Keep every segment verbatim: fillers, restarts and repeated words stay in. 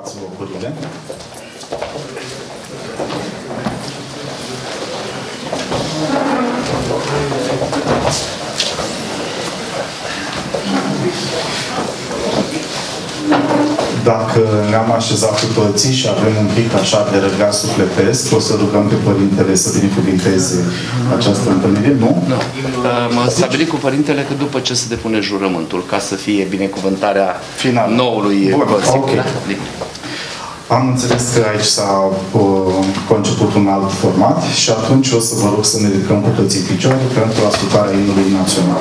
Luați locurile. Dacă ne-am așezat cu toții și avem un pic așa de răgaz sufletesc, o să rugăm pe Părintele să binecuvinteze această întâlnire, nu? Nu. M-am stabilit cu Părintele că după ce se depune jurământul, ca să fie binecuvântarea Final. noului Bun, ok. Am înțeles că aici s-a uh, conceput un alt format și atunci o să vă rog să ne ridicăm cu toții picioare pentru ascultarea imnului național.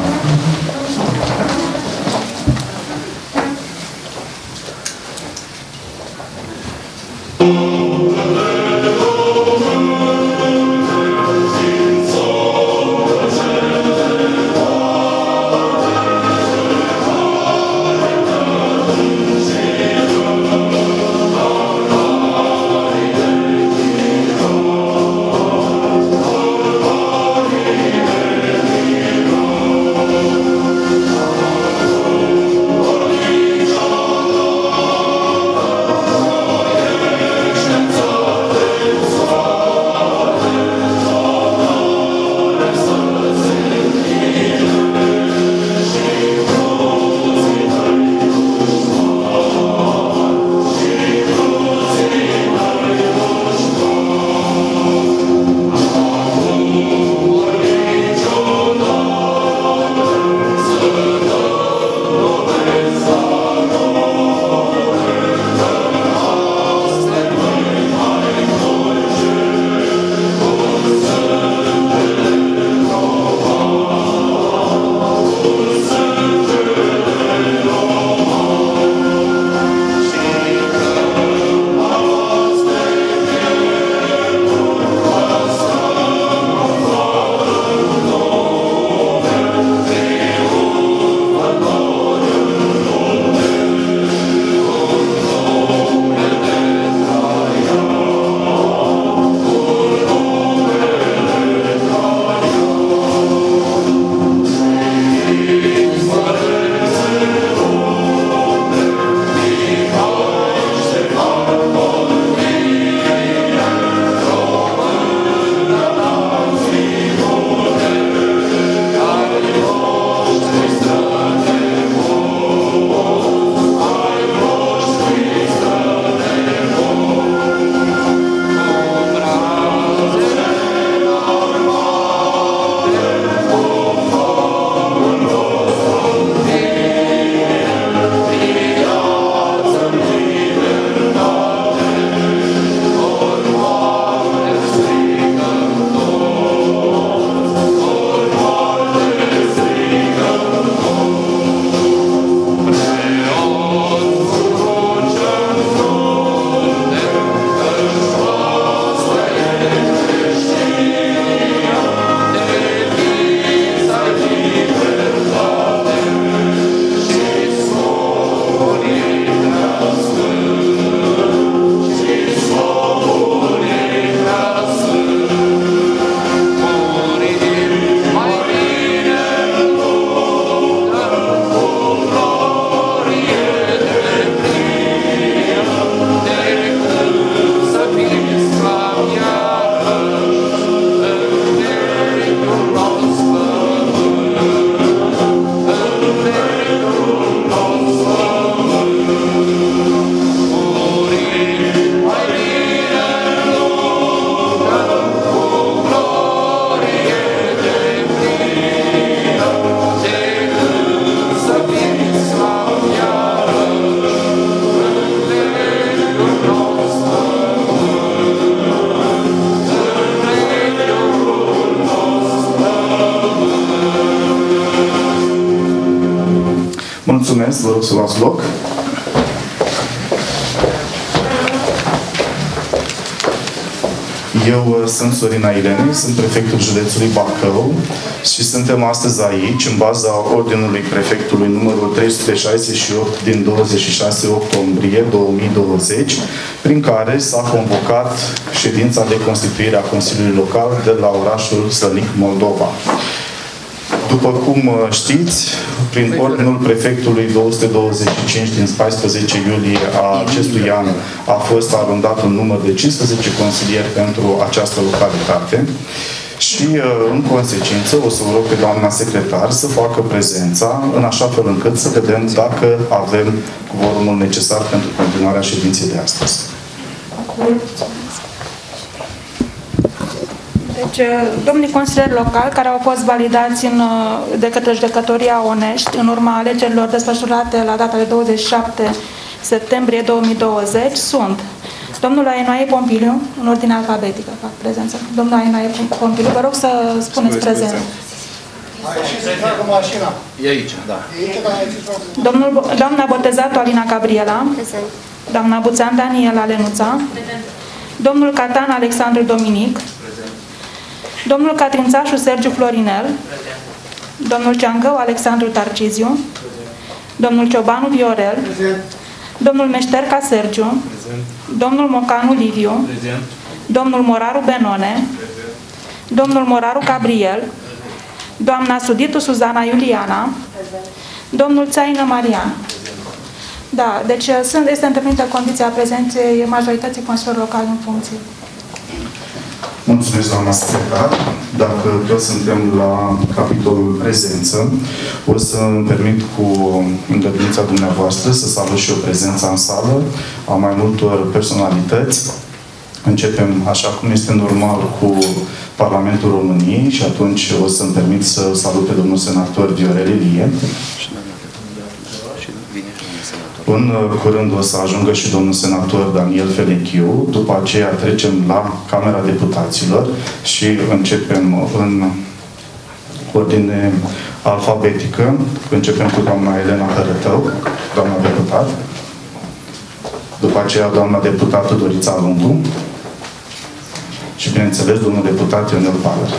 Mulțumesc, vă rog să luați loc. Eu sunt Sorina Irenei, sunt prefectul județului Bacău și suntem astăzi aici în baza ordinului prefectului numărul trei sute șaizeci și opt din douăzeci și șase octombrie două mii douăzeci, prin care s-a convocat ședința de constituire a Consiliului Local de la orașul Sălnic, Moldova. După cum știți, prin ordinul prefectului două sute douăzeci și cinci din paisprezece iulie a acestui an a fost arundat un număr de cincisprezece consilieri pentru această localitate și, în consecință, o să vă rog pe doamna secretar să facă prezența în așa fel încât să vedem dacă avem quorumul necesar pentru continuarea ședinței de astăzi. Deci, domnii consilieri locali care au fost validați în, de către judecătoria Onești în urma alegerilor desfășurate la data de douăzeci și șapte septembrie două mii douăzeci sunt domnul Ainoae Pompiliu, în ordine alfabetică, fac prezență. Domnul Ainoae Pompiliu, vă rog să spuneți prezent. E aici, da. Domnul, doamna botezatu Alina Gabriela. Prezent. Doamna Buțan Daniela Lenuța. Prezent. Domnul Catan Alexandru Dominic. Prezent. Domnul Catrințașu Sergiu Florinel. Prezent. Domnul Ceangău Alexandru Tarciziu. Prezent. Domnul Ciobanu Viorel. Prezent. Domnul Meșterca Sergiu. Prezent. Domnul Mocanu Liviu. Prezent. Domnul Moraru Benone. Prezent. Domnul Moraru Gabriel. Prezent. Doamna Suditu Suzana Iuliana. Prezent. Domnul Țaină Marian. Prezent. Da, deci sunt, este îndeplinită condiția prezenței majorității consilierilor locali în funcție. Mulțumesc, doamna secretar. Dacă toți suntem la capitolul prezență, o să îmi permit cu îngăduința dumneavoastră să salut și o prezență în sală a mai multor personalități. Începem, așa cum este normal, cu Parlamentul României și atunci o să-mi permit să salut pe domnul senator Viorel Ilie. În curând o să ajungă și domnul senator Daniel Felechiu. După aceea trecem la Camera Deputaților și începem în ordine alfabetică. Începem cu doamna Elena Hărătău, doamna deputat. După aceea doamna deputată Dorița Lungu. Și, bineînțeles, domnul deputat Ionel Paler.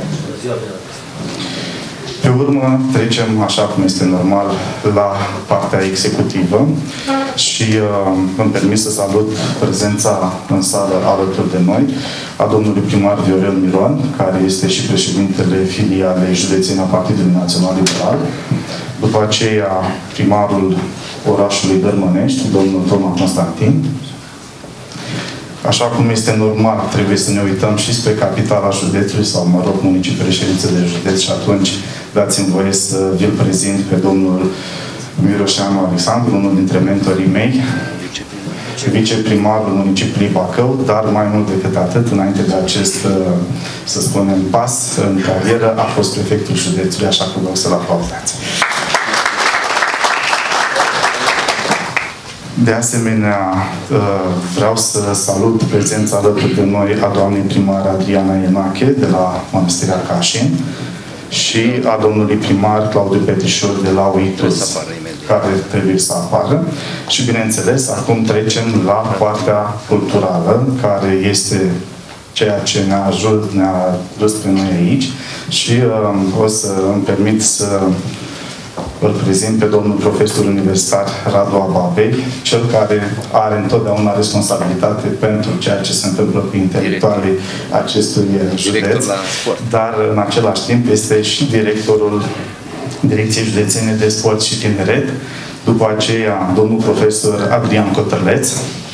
Pe urmă, trecem, așa cum este normal, la partea executivă și uh, îmi permis să salut prezența în sală alături de noi a domnului primar Viorel Miron, care este și președintele filialei județene a Partidului Național Liberal. După aceea, primarul orașului Dărmănești, domnul Toma Constantin. Așa cum este normal, trebuie să ne uităm și spre capitala județului sau, mă rog, municipiul reședință de județ și atunci dați-mi voie să vi-l prezint pe domnul Miroșanu Alexandru, unul dintre mentorii mei, viceprimarul municipiului Bacău, dar mai mult decât atât, înainte de acest, să spunem, pas în carieră, a fost prefectul județului, așa că vreau să-l aplaudați. De asemenea, vreau să salut prezența alături de noi a doamnei primar Adriana Enache de la Mănăstirea Cașin și a domnului primar Claudiu Petrișor de la Uituz, care trebuie să apară. Și, bineînțeles, acum trecem la partea culturală, care este ceea ce ne-a ajutat, ne-a dus pe noi aici și uh, o să îmi permit să îl prezint pe domnul profesor universitar Radu Ababei, cel care are întotdeauna responsabilitate pentru ceea ce se întâmplă cu intelectualii acestui județ, dar în același timp este și directorul Direcției Județene de Sport și Tineret, după aceea domnul profesor Adrian Cotărleț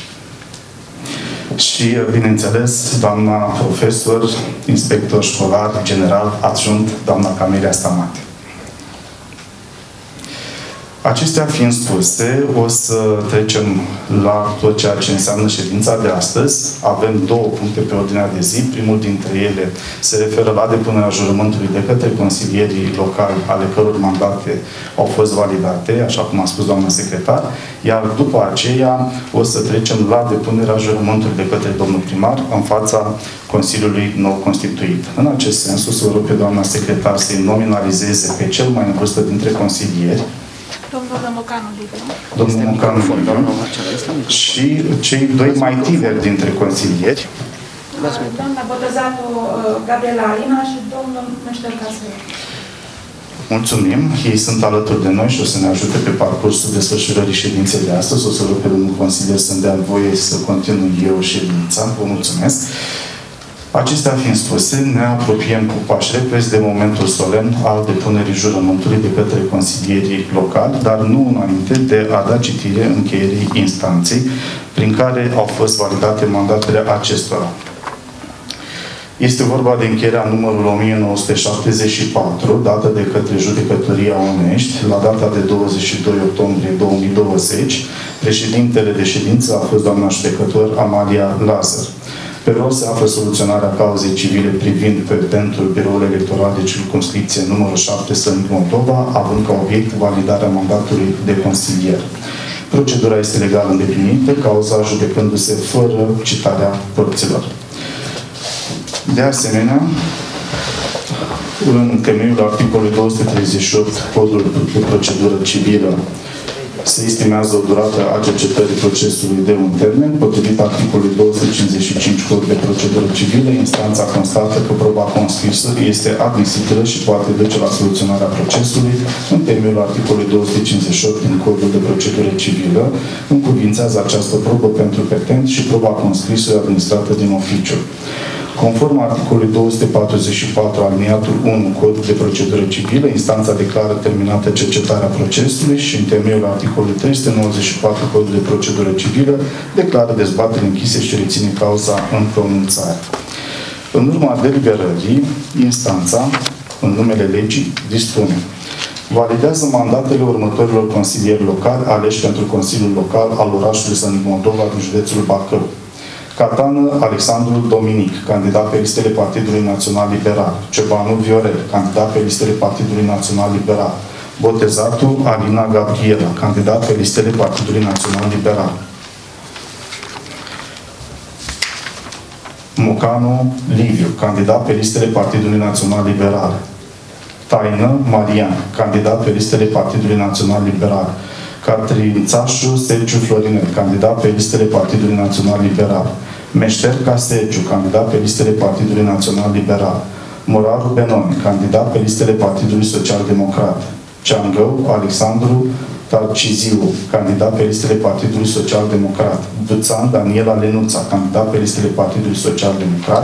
și, bineînțeles, doamna profesor, inspector școlar general adjunct, doamna Camelia Stamate. Acestea fiind spuse, o să trecem la tot ceea ce înseamnă ședința de astăzi. Avem două puncte pe ordinea de zi. Primul dintre ele se referă la depunerea jurământului de către consilierii locali, ale căror mandate au fost validate, așa cum a spus doamna secretar, iar după aceea o să trecem la depunerea jurământului de către domnul primar în fața Consiliului nou constituit. În acest sens, o să vă rog pe doamna secretar să-i nominalizeze pe cel mai în vârstă dintre consilieri, Domnul Mocanu Liviu. Domnul Mocanu Liviu. Și cei doi mai tineri dintre consilieri. Doamna botezatu Gabriela Alina și domnul Meșterca Sergiu. Mulțumim. Ei sunt alături de noi și o să ne ajute pe parcursul desfășurării ședinței de astăzi. O să rog pe domnul consilier să-mi dea voie să continui eu ședința. Vă mulțumesc. Acestea fiind spuse, ne apropiem cu pași repezi de momentul solemn al depunerii jurământului de către consilierii locali, dar nu înainte de a da citire încheierii instanței prin care au fost validate mandatele acestora. Este vorba de încheierea numărul o mie nouă sute șaptezeci și patru, dată de către Judecătoria Onești, la data de douăzeci și doi octombrie două mii douăzeci. Președintele de ședință a fost doamna judecător Amalia Lazar. Pe rol se află soluționarea cauzei civile privind petentul Biroul Electoral de Circumscripție numărul șapte Sănic Moldova, având ca obiect validarea mandatului de consilier. Procedura este legal îndeplinită, cauza judecându-se fără citarea părților. De asemenea, în temeiul articolului două sute treizeci și opt, Codul de procedură civilă, se estimează o durată a cercetării procesului de un termen. Potrivit articolului două sute cincizeci și cinci Cod de procedură civilă, instanța constată că proba conscrisă este admisibilă și poate duce la soluționarea procesului. În temeiul articolului două sute cincizeci și opt din Codul de procedură civilă, încuvințează această probă pentru petent și proba conscrisă administrată din oficiu. Conform articolului două sute patruzeci și patru aliniatul unu Codul de procedură civilă, instanța declară terminată cercetarea procesului și în temeiul articolului trei sute nouăzeci și patru Codul de procedură civilă declară dezbatere închise și reține cauza în pronunțare. În urma deliberării, instanța, în numele legii, dispune: validează mandatele următorilor consilieri locali aleși pentru Consiliul Local al orașului Sănic Moldova din județul Bacău. Catană Alexandru Dominic, candidat pe listele Partidului Național Liberal. Ciobanu Viorel, candidat pe listele Partidului Național Liberal. Botezatu Alina Gabriela, candidat pe listele Partidului Național Liberal. Mocanu Liviu, candidat pe listele Partidului Național Liberal. Taină Marian, candidat pe listele Partidului Național Liberal. Catrințașu Sergiu Florinel, candidat pe listele Partidului Național Liberal. Meșterca Sergiu, candidat pe listele Partidului Național Liberal. Moraru Benoni, candidat pe listele Partidului Social Democrat. Ceangău Alexandru Tarciziu, candidat pe listele Partidului Social Democrat. Duțan Daniela Lenuța, candidat pe listele Partidului Social Democrat.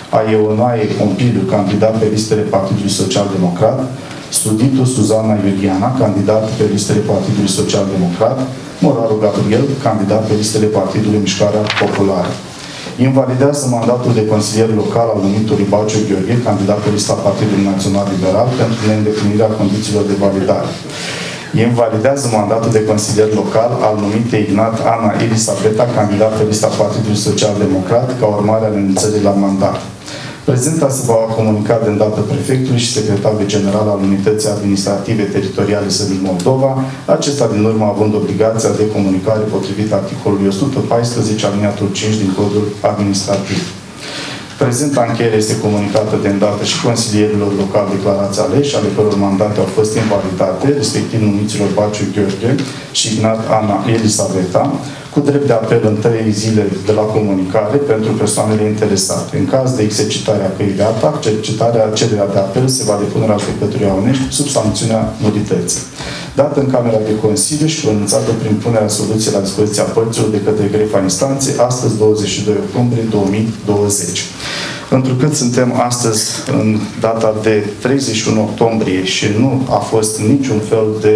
Aeonae Pompiliu, candidat pe listele Partidului Social Democrat. Studitu Suzana Iuliana, candidat pe listele Partidului Social Democrat. Moraru Gabriel, candidat pe listele Partidului Mișcarea Populară. Invalidează mandatul de consilier local al numitului Baciu Gheorghe, candidat pe lista Partidului Național Liberal, pentru neîndeplinirea condițiilor de validare. Invalidează mandatul de consilier local al numitei Ignat Ana Elisabeta, candidat pe lista Partidului Social Democrat, ca urmare a renunțării la mandat. Prezenta se va comunica de îndată prefectului și secretarului general al Unității Administrative Teritoriale Sănic Moldova, acesta din urmă având obligația de comunicare potrivit articolului o sută paisprezece aliniatul cinci din Codul Administrativ. Prezenta încheiere este comunicată de îndată și consilierilor locali declarați aleși, ale căror mandate au fost invalidate, respectiv numiților Baciu Gheorghe și Ignat Ana Elisabeta, cu drept de apel în trei zile de la comunicare pentru persoanele interesate. În caz de exercitare a căii de atac, cercetarea, cererea de apel se va depune la Judecătoria Onești sub sancțiunea nulității. Dată în Camera de Consiliu și pronunțată prin punerea soluției la dispoziția părților de către grefa instanței, astăzi, douăzeci și doi octombrie două mii douăzeci. Întrucât suntem astăzi în data de treizeci și unu octombrie și nu a fost niciun fel de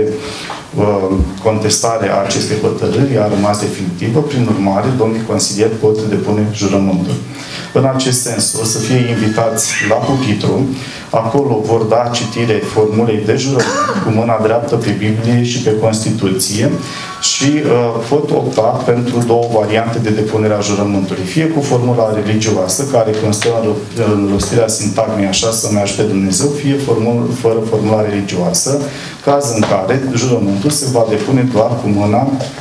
uh, contestare a acestei hotărâri, a rămas definitivă, prin urmare, domnii consilieri pot depune jurământul. În acest sens, o să fie invitați la pupitru, acolo vor da citire formulei de jurământ cu mâna dreaptă pe Biblie și pe Constituție și uh, pot opta pentru două variante de depunere a jurământului. Fie cu formula religioasă, care constă în rostirea sintagmei așa să-mi ajute Dumnezeu, fie formul, fără formula religioasă, caz în care jurământul se va depune doar cu mâna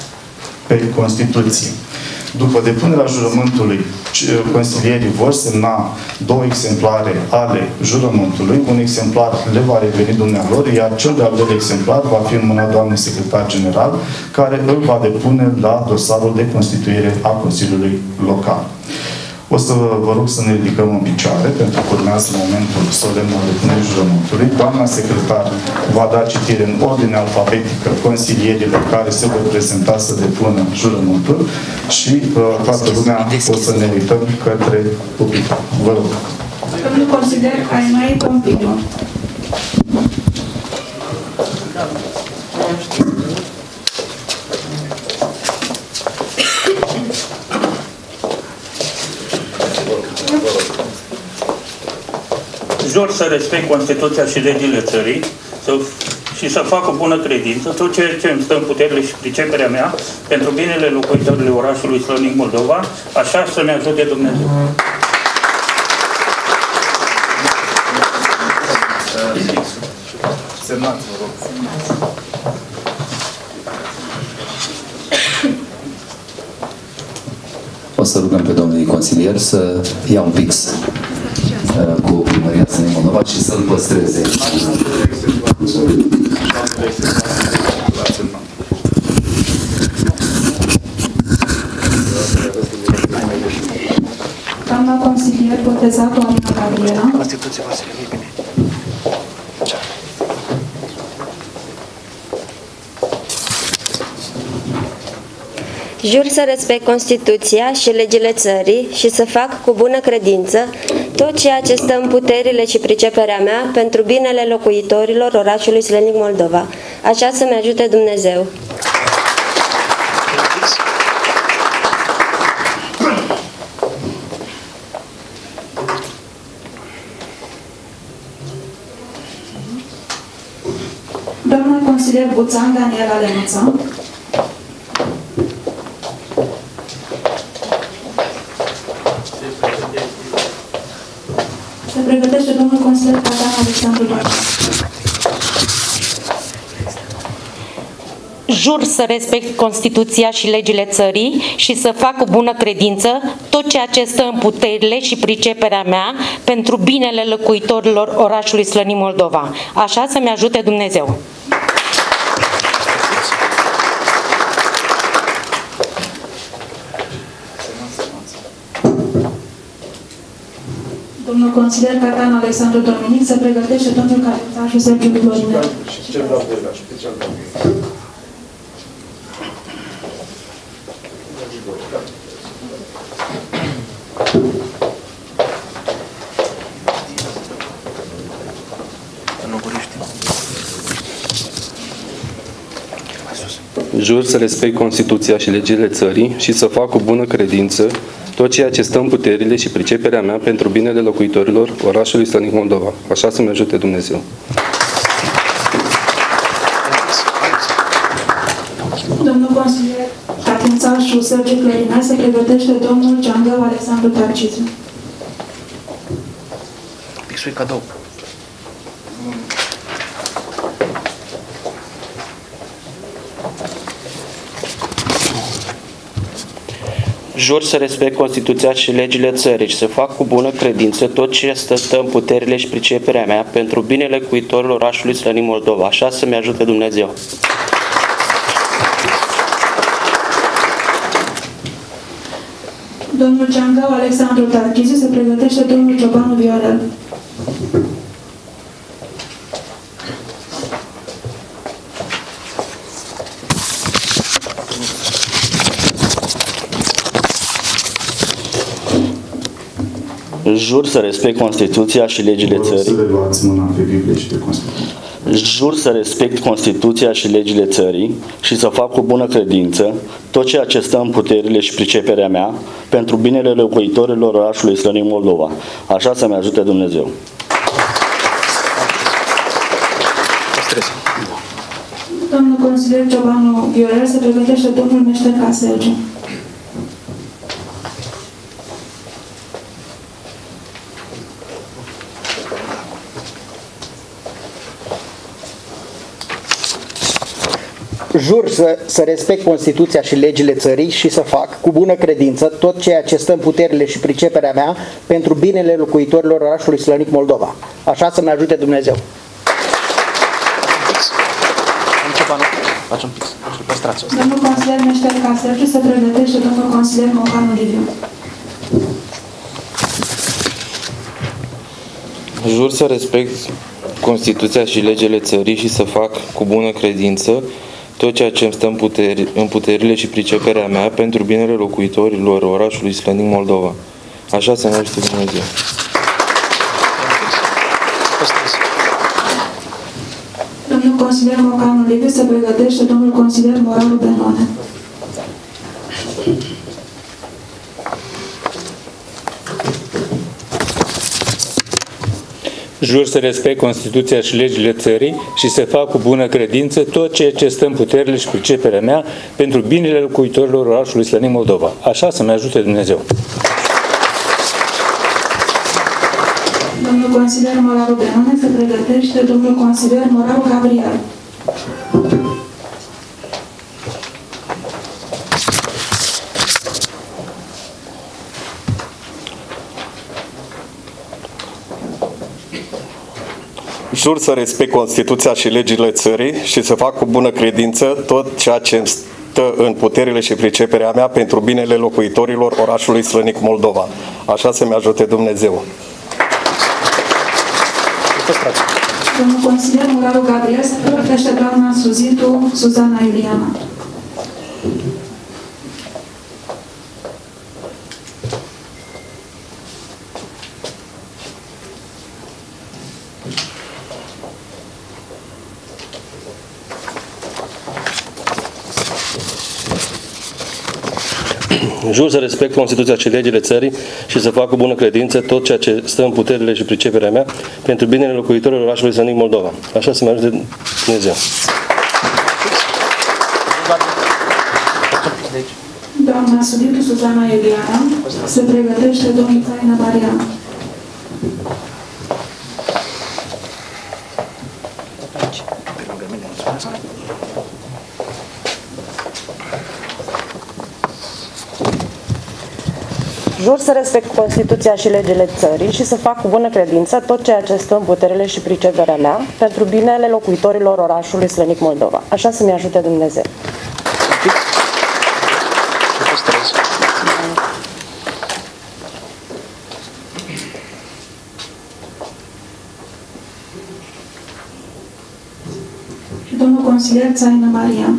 pe Constituție. După depunerea jurământului, consilierii vor semna două exemplare ale jurământului. Un exemplar le va reveni dumnealor, iar cel de-al doilea exemplar va fi în mâna doamnei secretar general, care îl va depune la dosarul de constituire a Consiliului Local. O să vă rog să ne ridicăm în picioare, pentru că urmează momentul solemn al depunerii jurământului. Doamna secretar va da citire în ordine alfabetică consilierilor care se vor prezenta să depună jurământul și uh, toată lumea o să ne uităm către public. Vă rog. Domnul consilier, ai mai Pompidiu. Jur să respect Constituția și legile țării să, și să fac cu bună credință tot ceea ce îmi stă în puterile și priceperea mea pentru binele locuitorilor orașului Slănic Moldova, așa să-mi ajute Dumnezeu. Semnați, vă rog. O să rugăm pe domnul consilier să ia un pix uh, cu primăria Slănic Moldova și să-l păstreze. Doamna consilier, botezat Alina Gabriela. Constituție, Vasile, nu-i bine. Jur să respect Constituția și legile țării și să fac cu bună credință tot ceea ce stă în puterile și priceperea mea pentru binele locuitorilor orașului Slănic Moldova. Așa să-mi ajute Dumnezeu. Domnul consilier Buțan Daniela Lenuța. Se pregătește domnul consilier Catan Alexandru Dominic. Jur să respect Constituția și legile țării și să fac cu bună credință tot ceea ce stă în puterile și priceperea mea pentru binele locuitorilor orașului Slănic Moldova. Așa să-mi ajute Dumnezeu. Domnul consilier Catan Alexandru Dominic, se pregătește domnul Capitan Sergiu Florinel. Jur să respect Constituția și legile țării și să fac cu bună credință tot ceea ce stă în puterile și priceperea mea pentru binele locuitorilor orașului Slănic Moldova. Așa să-mi ajute Dumnezeu. Domnul consilier Catințașu Sergiu Florinel, se pregătește domnul Geangău Alexandru Tarciziu. Pixul e cadou. Jur să respect Constituția și legile țării și să fac cu bună credință tot ce stă în puterile și priceperea mea pentru binele locuitorilor orașului Slănic Moldova. Așa să-mi ajute Dumnezeu. Domnul Geangău Alexandru Tarciziu, se pregătește domnul Ciobanu Viorel. Jur să respect Constituția și legile țării. Jur să respect Constituția și legile țării și să fac cu bună credință tot ceea ce stă în puterile și priceperea mea pentru binele locuitorilor orașului Slănic Moldova. Așa să-mi ajute Dumnezeu. Domnul consilier Ciobanu Viorel, se pregătește domnul Meșterca Sergiu. Jur să, să respect Constituția și legile țării și să fac, cu bună credință, tot ceea ce stă în puterile și priceperea mea pentru binele locuitorilor orașului Slănic Moldova. Așa să-mi ajute Dumnezeu. Domnul consilier Meșterca Sergiu, se pregătește domnul consilier Mocanu Liviu. Jur să respect Constituția și legile țării și să fac cu bună credință tot ceea ce îmi stă în, puteri, în puterile și priceperea mea pentru binele locuitorilor orașului Slănic Moldova. Așa să ne ajute Dumnezeu. Domnul consilier Mocanu Liviu se pregătește domnul consilier Moraru Benone. Jur să respect Constituția și legile țării și să fac cu bună credință tot ceea ce stă în puterile și priceperea mea pentru binele locuitorilor orașului Slănic Moldova. Așa să-mi ajute Dumnezeu. Domnul consilier Moraru Benone se pregătește domnul consilier Moraru Gabriel. Jur să respect Constituția și legile țării și să fac cu bună credință tot ceea ce îmi stă în puterile și priceperea mea pentru binele locuitorilor orașului Slănic Moldova. Așa să-mi ajute Dumnezeu. Domnul consilier Moraru Gabriel se pregătește doamna Suzitu Suzana Iuliana. Jur să respect Constituția și legile țării și să fac cu bună credință tot ceea ce stă în puterile și priceperea mea pentru binele locuitorilor orașului Slănic Moldova. Așa să-mi ajute Dumnezeu. Doamna Suditu Suzana Iuliana se pregătește domnul Taina Marian. Jur să respect Constituția și legile țării și să fac cu bună credință tot ceea ce stă în puterile și priceperea mea pentru binele locuitorilor orașului Slănic Moldova. Așa să-mi ajute Dumnezeu. Și domnul consilier Țaină Marian.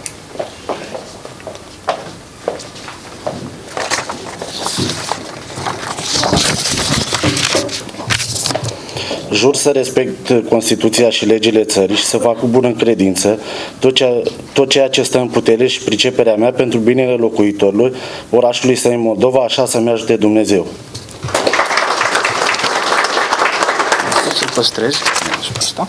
Jur să respect Constituția și legile țării și să fac cu bună credință tot ceea, tot ceea ce stă în putere și priceperea mea pentru binele locuitorilor orașului Slănic Moldova, așa să-mi ajute Dumnezeu. Să-l păstrezi. Asta.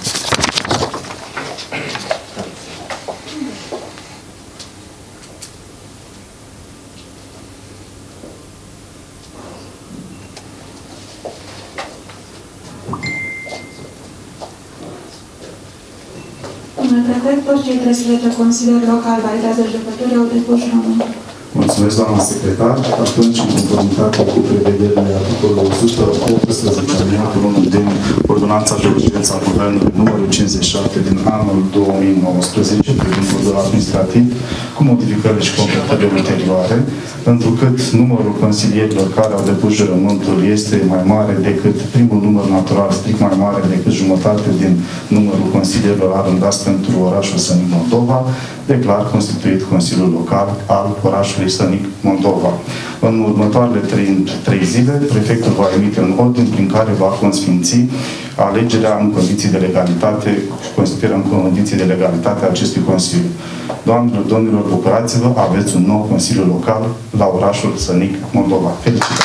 Toți cei treizeci de consilieri locali validează judecătorii au depus jurământul. Mulțumesc, doamna secretar. Atunci, în conformitate cu prevederile articolului o sută optsprezece alineatul unu din Ordonanța de Urgență a Guvernului numărul cincizeci și șapte din anul două mii nouăsprezece privind codul administrativ cu modificările și completările ulterioare, întrucât numărul consilierilor care au depus jurământul este mai mare decât primul număr natural, strict mai mare decât jumătate din numărul consilierilor arundați pentru orașul Slănic Moldova, declar constituit Consiliul Local al orașului Slănic Moldova. În următoarele trei, trei zile, prefectul va emite un ordin prin care va consfinți alegerea în condiții de legalitate, constituirea în condiții de legalitate a acestui Consiliu. Doamnelor, domnilor, bucurați-vă, aveți un nou Consiliu Local la orașul Slănic Moldova. Felicitări!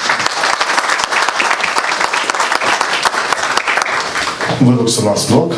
Vă rog să luați loc.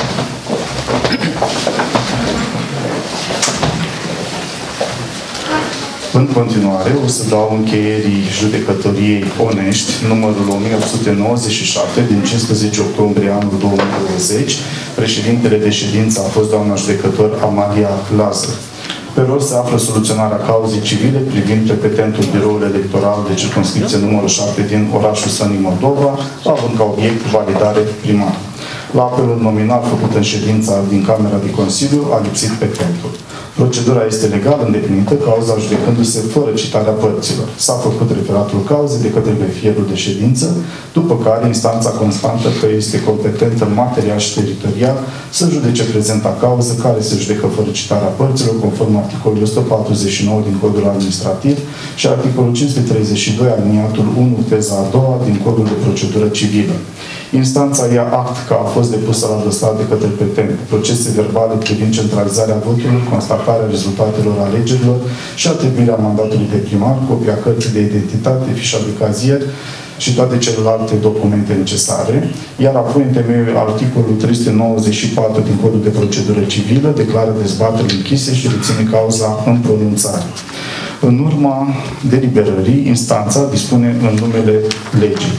În continuare, o să dau încheierii judecătoriei Onești, numărul o mie opt sute nouăzeci și șapte, din cincisprezece octombrie anul două mii douăzeci. Președintele de ședință a fost doamna judecător Amalia Lazar. Pe rol se află soluționarea cauzei civile privind repetentul biroul electoral de circumscripție numărul șapte din orașul Slănic Moldova, având ca obiect validare primară. La apelul nominal făcut în ședința din Camera de Consiliu a lipsit petentul. Procedura este legal îndeplinită, cauza judecându-se fără citarea părților. S-a făcut referatul cauzei de către grefierul de ședință, după care instanța constată că este competentă material și teritorial să judece prezenta cauză, care se judecă fără citarea părților, conform articolului o sută patruzeci și nouă din Codul Administrativ și articolul cinci sute treizeci și doi, aliniatul unu, teza a doua din Codul de Procedură Civilă. Instanța ia act că a fost depusă la dosar de către petent procese verbale privind centralizarea voturilor, constatarea rezultatelor alegerilor și atribuirea mandatului de primar, copia cărții de identitate, fișa de cazier și toate celelalte documente necesare, iar apoi, în temeiul articolului trei sute nouăzeci și patru din Codul de Procedură Civilă, declară dezbaterile închise și reține cauza în pronunțare. În urma deliberării, instanța dispune în numele legii.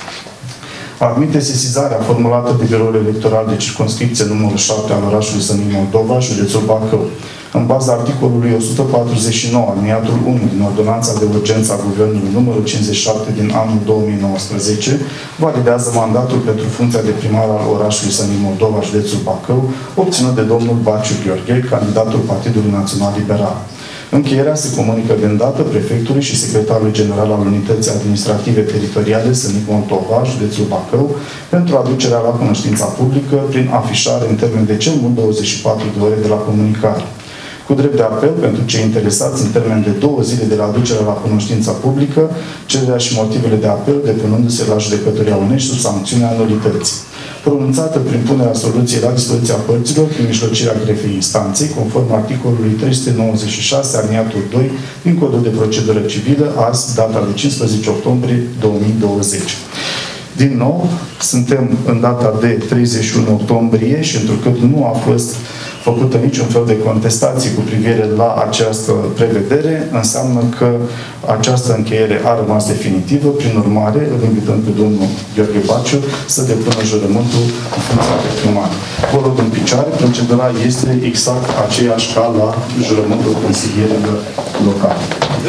Admite sesizarea formulată de Biroul Electoral de Circumscripție numărul șapte al orașului Sănic Moldova, județul Bacău, în baza articolului o sută patruzeci și nouă, aliniatul unu din Ordonanța de Urgență a Guvernului numărul cincizeci și șapte din anul două mii nouăsprezece, validează mandatul pentru funcția de primar al orașului Sănic Moldova, județul Bacău, obținut de domnul Baciu Gheorghe, candidatul Partidului Național Liberal. Încheierea se comunică de îndată prefectului și secretarului general al Unității Administrative Teritoriale Sănic Moldova, județul Bacău, pentru aducerea la cunoștința publică prin afișare în termen de cel mult douăzeci și patru de ore de la comunicare. Cu drept de apel pentru cei interesați în termen de două zile de la aducerea la cunoștința publică, cererea și motivele de apel depunându-se la judecătoria unești sub sancțiunea nulității. Pronunțată prin punerea soluției la dispoziția părților prin mijlocirea grefei instanței, conform articolului trei sute nouăzeci și șase, aliniatul doi din Codul de Procedură Civilă, azi, data de cincisprezece octombrie două mii douăzeci. Din nou, suntem în data de treizeci și unu octombrie și întrucât nu a fost făcută niciun fel de contestație cu privire la această prevedere, înseamnă că această încheiere a rămas definitivă. Prin urmare, îl invităm pe domnul Gheorghe Baciu să depună jurământul în funcția de primar. Vă rog în picioare, procedura este exact aceeași ca la jurământul consilierilor locale.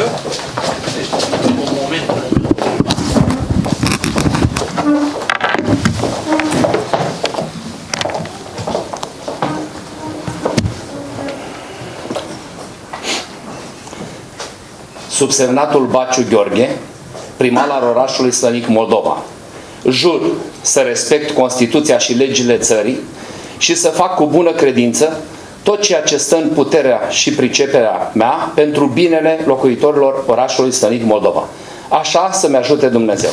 Subsemnatul Baciu Gheorghe, primar al orașului Slănic Moldova. Jur să respect Constituția și legile țării și să fac cu bună credință tot ceea ce stă în puterea și priceperea mea pentru binele locuitorilor orașului Slănic Moldova. Așa să-mi ajute Dumnezeu.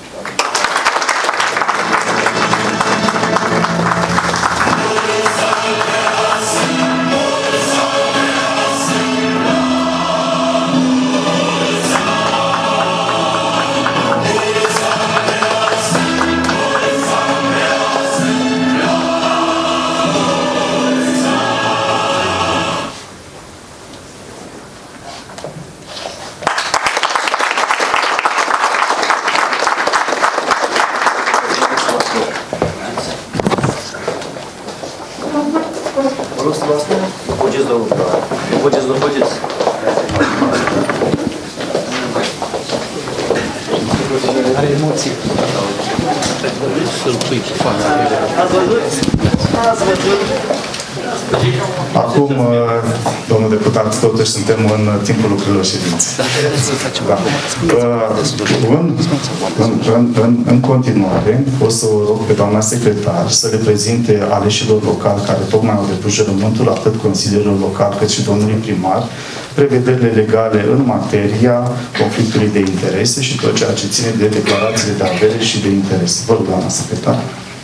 Acum, domnul deputat, totuși suntem în timpul lucrurilor ședinței. Da. În, în, în, în continuare, o să o rog pe doamna secretar să reprezinte aleșilor locali care tocmai au depus jurământul, atât consilierilor locali cât și domnului primar, prevederile legale în materia conflictului de interese și tot ceea ce ține de declarațiile de avere și de interese. Vă rog, doamna secretar.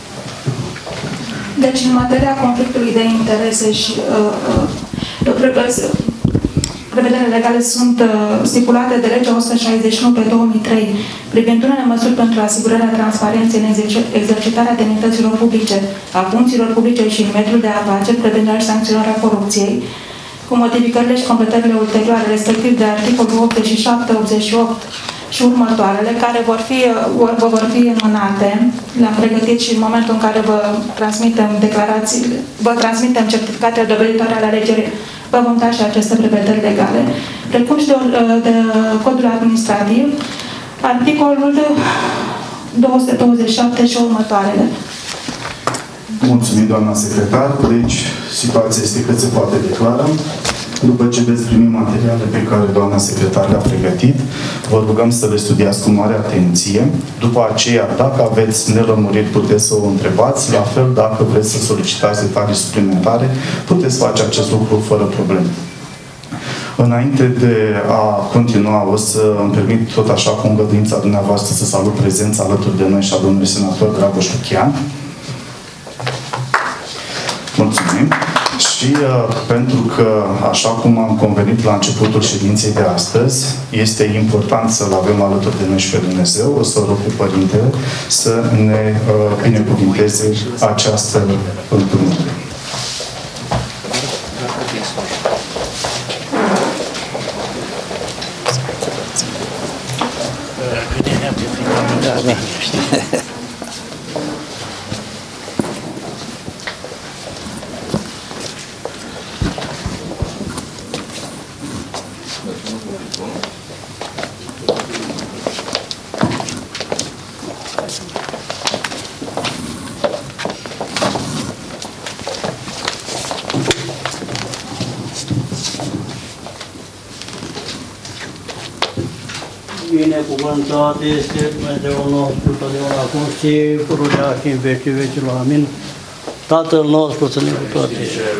Deci, în materia conflictului de interese și uh, uh, prevederile legale sunt uh, stipulate de legea o sută șaizeci și unu pe două mii trei privind unele măsuri pentru asigurarea transparenței în exercitarea demnităților publice, a funcțiilor publice și în mediul de afaceri, prevenirea și sancționarea corupției, cu modificările și completările ulterioare, respectiv de articolul optzeci și șapte, optzeci și opt și următoarele, care vor fi, vă vor fi înmânate. Le-am pregătit și în momentul în care vă transmitem declarațiile, vă transmitem certificatele doveditoare ale alegerii, vă vom da și aceste prevederi legale, precum și de, de codul administrativ, articolul două sute douăzeci și șapte și următoarele. Mulțumim, doamna secretar. Deci, situația este cât se poate declară. După ce veți primi materiale pe care doamna secretar le-a pregătit, vă rugăm să le studiați cu mare atenție. După aceea, dacă aveți nelămuriri, puteți să o întrebați. La fel, dacă vreți să solicitați detalii suplimentare, puteți face acest lucru fără probleme. Înainte de a continua, o să îmi permit tot așa cu îngăduința dumneavoastră să salut prezența alături de noi și a domnului senator Dragoș Lucian. Mulțumim. Și uh, pentru că, așa cum am convenit la începutul ședinței de astăzi, este important să-L avem alături de noi și pe Dumnezeu, o să rog pe Părintele să ne uh, binecuvinteze această întâlnire. Da, da. Binecuvântat este Dumnezeul nostru, totdeauna acum și pururea și în vecii vecilor. Amin. Tatăl nostru să ne cu toate.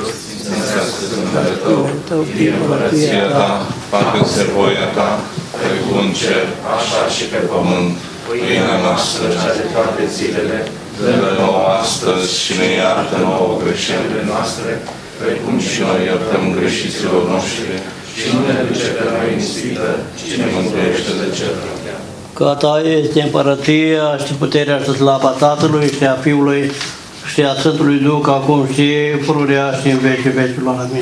Împărăția ta, facă-se voia ta, precum în cer, așa și pe pământ. Pâinea noastră, cea de toate zilele, dă-ne nouă astăzi și ne iartă nouă greșelile noastre, precum și noi iertăm greșiților noștri. Și nu ne duce pe noi în ispită, ci ne mântuiește de cel rău. Că a ta este împărăția și puterea și slava Tatălui și a Fiului și a Sfântului Duh, acum și pururea și în vecii vecilor. Amin.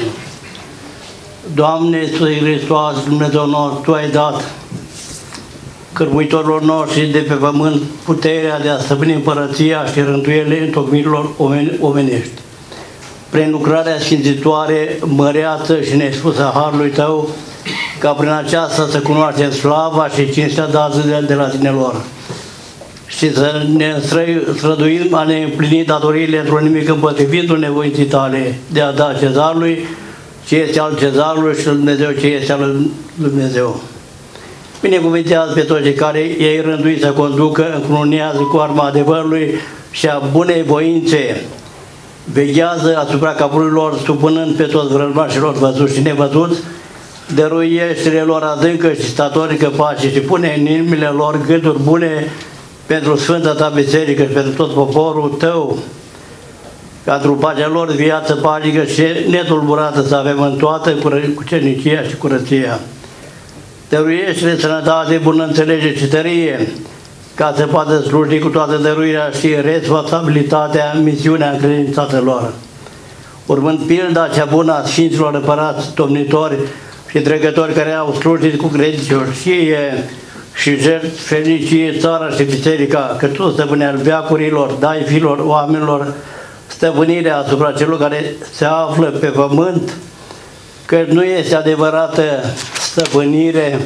Doamne, Iisuse Hristos, Dumnezeu nostru, Tu ai dat cărmuitorilor noștri de pe pământ puterea de a stăpâni împărăția și rânduielile întocmirilor omenești. Prin lucrarea sfințitoare, măreață și nespusă a Harului Tău, ca prin aceasta să cunoaștem slava și cinstea dată de, de la Tine lor. Și să ne străduim a ne împlini datoriile într-o nimic împotrivindu-ne nevoinții Tale, de a da Cezarului ce este al Cezarului și Dumnezeu ce este al lui Dumnezeu. Binecuvintează pe toți cei care ei rânduit să conducă, încrunează cu arma adevărului și a bunei voințe. Veghează asupra capurilor, supunând pe toți vrăjmașilor văzuți și nevăzuți, dăruiește-le lor adâncă și statornică pace și pune în inimile lor gânduri bune pentru Sfânta Ta Biserică și pentru tot poporul Tău, ca într-o pacea lor viață pașnică și netulburată să avem în toată cu cernicia și curăția. Dăruiește-le sănătate, bună înțelegere și tărie, ca să poată sluji cu toată dăruirea și responsabilitatea, misiunea încredințată lor. Urmând pilda cea bună a Sfinților Împărați, domnitori și dregători care au slujit cu credincioșie și jertfenicie țara și biserica, că Tu, stăpâne al veacurilor, dai fiilor oamenilor stăpânirea asupra celor care se află pe pământ, că nu este adevărată stăpânire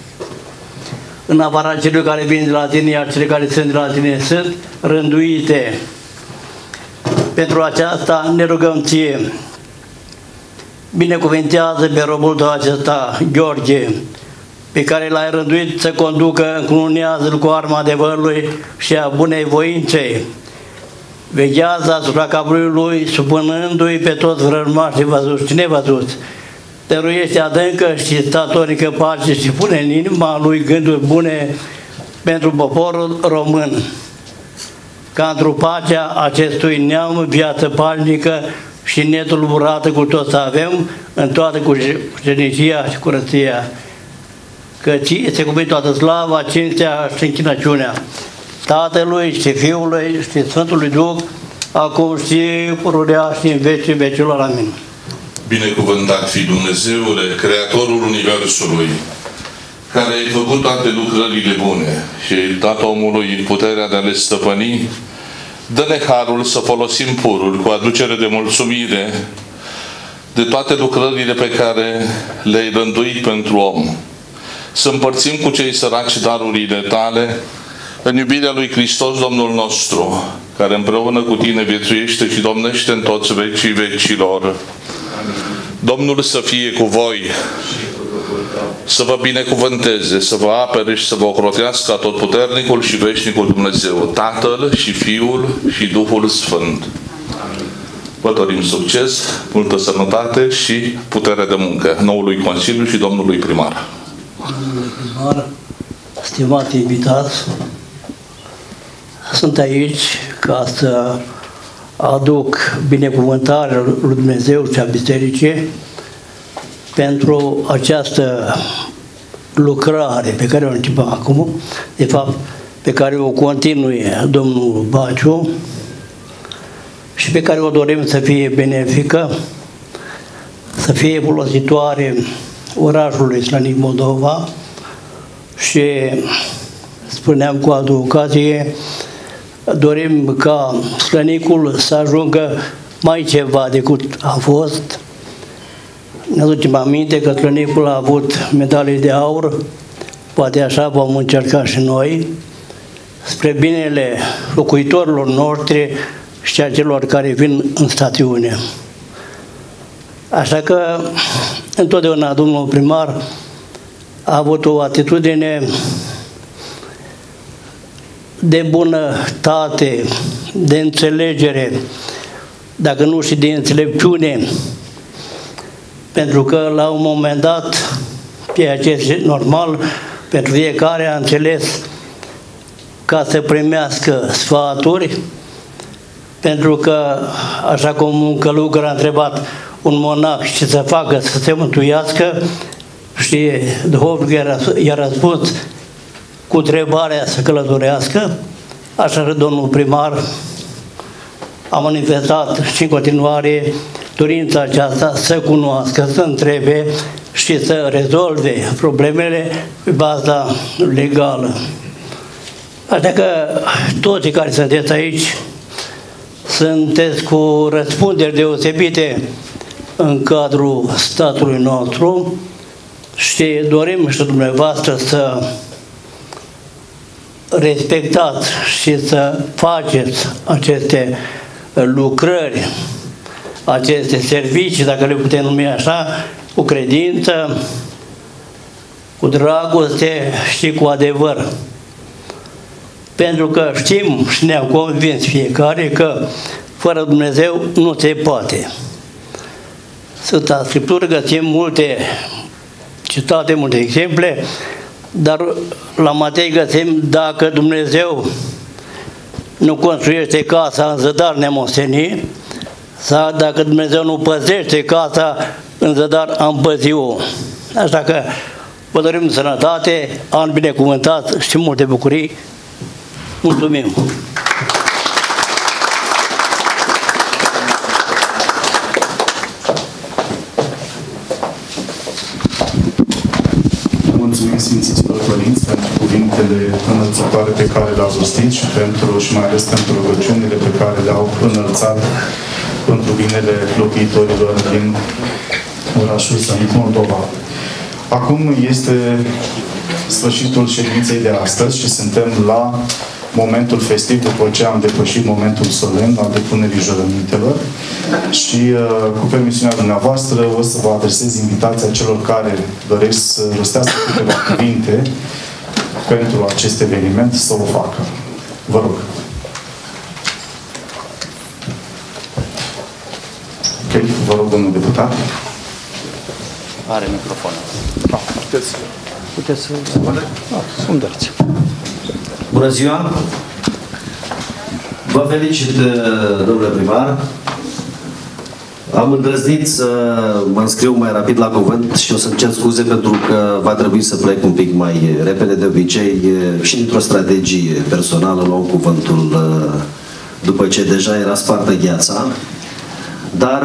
în afara celor care vin de la Tine, iar cele care sunt de la Tine sunt rânduite. Pentru aceasta ne rugăm Ție. Binecuvintează pe robul Tău acesta, Gheorghe, pe care L-ai rânduit să conducă, încrunează-L cu arma adevărului și a bunei voinței. Veghează asupra capului lui, supunându-i pe toți vrăjmașii văzuți și nevăzuți. Dăruiește adâncă și statornică pace și pune în inima lui gânduri bune pentru poporul român. Ca într-o pacea acestui neam, viață pașnică și netulburată cu tot să avem, în toată cucernicia și curăția. Că Ție se cuvine toată slava, cinstea și închinăciunea Tatălui și Fiului și Sfântului Duh, acum și pururea și în vecii vecilor. Amin. Binecuvântat fi Dumnezeule, Creatorul Universului, care ai făcut toate lucrările bune și ai dat omului puterea de a le stăpâni. Dă-ne harul să folosim purul cu aducere de mulțumire de toate lucrările pe care le-ai rânduit pentru om. Să împărțim cu cei săraci darurile Tale în iubirea lui Hristos Domnul nostru, care împreună cu Tine viețuiește și domnește în toți vecii vecilor. Domnul să fie cu voi, să vă binecuvânteze, să vă apere și să vă ocrotească atotputernicul și veșnicul Dumnezeu, Tatăl și Fiul și Duhul Sfânt. Vă dorim succes, multă sănătate și putere de muncă noului Consiliu și domnului primar. Domnule primar, stimați invitați, sunt aici ca să aduc binecuvântarea lui Dumnezeu și a Bisericii pentru această lucrare pe care o începem acum, de fapt pe care o continue domnul Baciu și pe care o dorim să fie benefică, să fie folositoare orașului Slănic Moldova și spuneam cu altă ocazie, dorim ca Slănicul să ajungă mai ceva decât a fost. Ne aducem aminte că Slănicul a avut medalii de aur, poate așa vom încerca și noi, spre binele locuitorilor noștri și a celor care vin în stațiune. Așa că întotdeauna domnul primar a avut o atitudine de bunătate, de înțelegere, dacă nu și de înțelepciune, pentru că la un moment dat, ceea ce este normal, pentru fiecare a înțeles ca să primească sfaturi, pentru că, așa cum un călugăr a întrebat un monac ce să facă să se mântuiască, și duhovnicul i-a răspuns cu întrebarea să călătorească, așa că domnul primar a manifestat și în continuare dorința aceasta să cunoască, să întrebe și să rezolve problemele pe baza legală. Așa că toți care sunteți aici sunteți cu răspunderi deosebite în cadrul statului nostru și dorim și dumneavoastră să respectați și să faceți aceste lucrări, aceste servicii, dacă le putem numi așa, cu credință, cu dragoste și cu adevăr. Pentru că știm și ne-am convins fiecare că fără Dumnezeu nu se poate. Sfânta Scriptură găsim multe citate, multe exemple, dar la Matei găsim: dacă Dumnezeu nu construiește casa, în zădar ne-am ostenit, sau dacă Dumnezeu nu păzește casa, în zădar am păzit-o. Așa că vă dorim sănătate, an binecuvântat și multe bucurii. Mulțumim! Mulțumim Sfințiților Părinți pentru cuvintele înălțătoare pe care le-au rostit și pentru și mai ales pentru rugăciunile pe care le-au înălțat pentru binele locuitorilor din orașul Slănic Moldova. Acum este sfârșitul ședinței de astăzi și suntem la momentul festiv, după ce am depășit momentul solemn al depunerii jurămintelor și uh, cu permisiunea dumneavoastră o să vă adresez invitația celor care doresc să rostească câteva cuvinte pentru acest eveniment să o facă. Vă rog. Ok, vă rog, domnul deputat. Are microfonul. Da, puteți. Puteți să... Cum doriți. Bună ziua! Vă felicit, domnule primar. Am îndrăznit să mă înscriu mai rapid la cuvânt și o să-mi cer scuze pentru că va trebui să plec un pic mai repede de obicei și dintr-o strategie personală luam cuvântul după ce deja era spartă gheața. Dar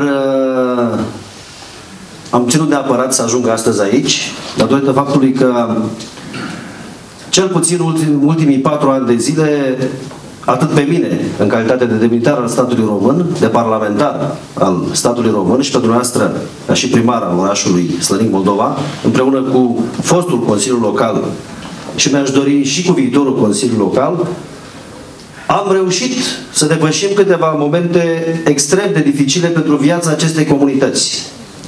am ținut neapărat să ajung astăzi aici, datorită faptului că cel puțin ultim, ultimii patru ani de zile, atât pe mine, în calitate de demnitar al statului român, de parlamentar al statului român și pe dumneavoastră, ca și primar al orașului Slănic Moldova, împreună cu fostul Consiliu Local și mi-aș dori și cu viitorul Consiliu Local, am reușit să depășim câteva momente extrem de dificile pentru viața acestei comunități.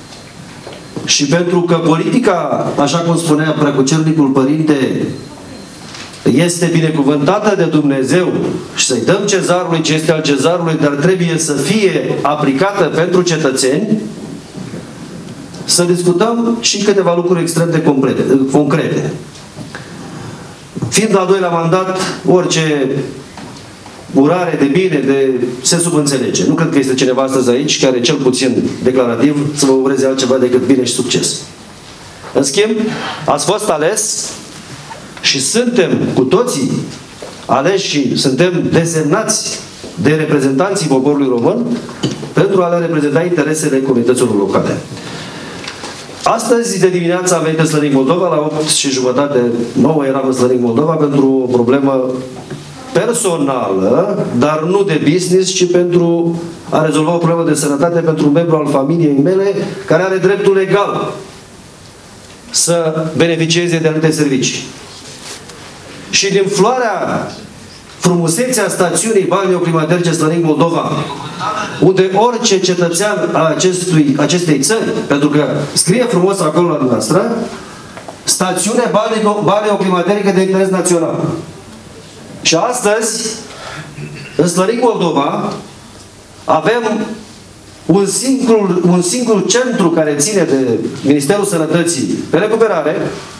și pentru că politica, așa cum spunea Preacucernicul Părinte, este binecuvântată de Dumnezeu și să-i dăm cezarului ce este al cezarului, dar trebuie să fie aplicată pentru cetățeni, să discutăm și câteva lucruri extrem de complete, concrete. Fiind al doilea mandat, orice urare de bine, de se subînțelege. Nu cred că este cineva astăzi aici care, cel puțin declarativ, să vă ureze altceva decât bine și succes. În schimb, ați fost ales și suntem cu toții aleși și suntem desemnați de reprezentanții poporului român pentru a le reprezenta interesele comunităților locale. Astăzi, de dimineață, am venit în Slănic Moldova, la opt și jumătate, nouă eram în Slănic Moldova, pentru o problemă personală, dar nu de business, ci pentru a rezolva o problemă de sănătate pentru un membru al familiei mele care are dreptul legal să beneficieze de anumite servicii. Și din floarea, frumusețea stațiunii balneoclimaterice Slănic Moldova, unde orice cetățean al acestui, acestei țări, pentru că scrie frumos acolo la noastră, stațiune balneoclimaterică de interes național. Și astăzi, în Slănic Moldova, avem un singur, un singur centru care ține de Ministerul Sănătății pe recuperare,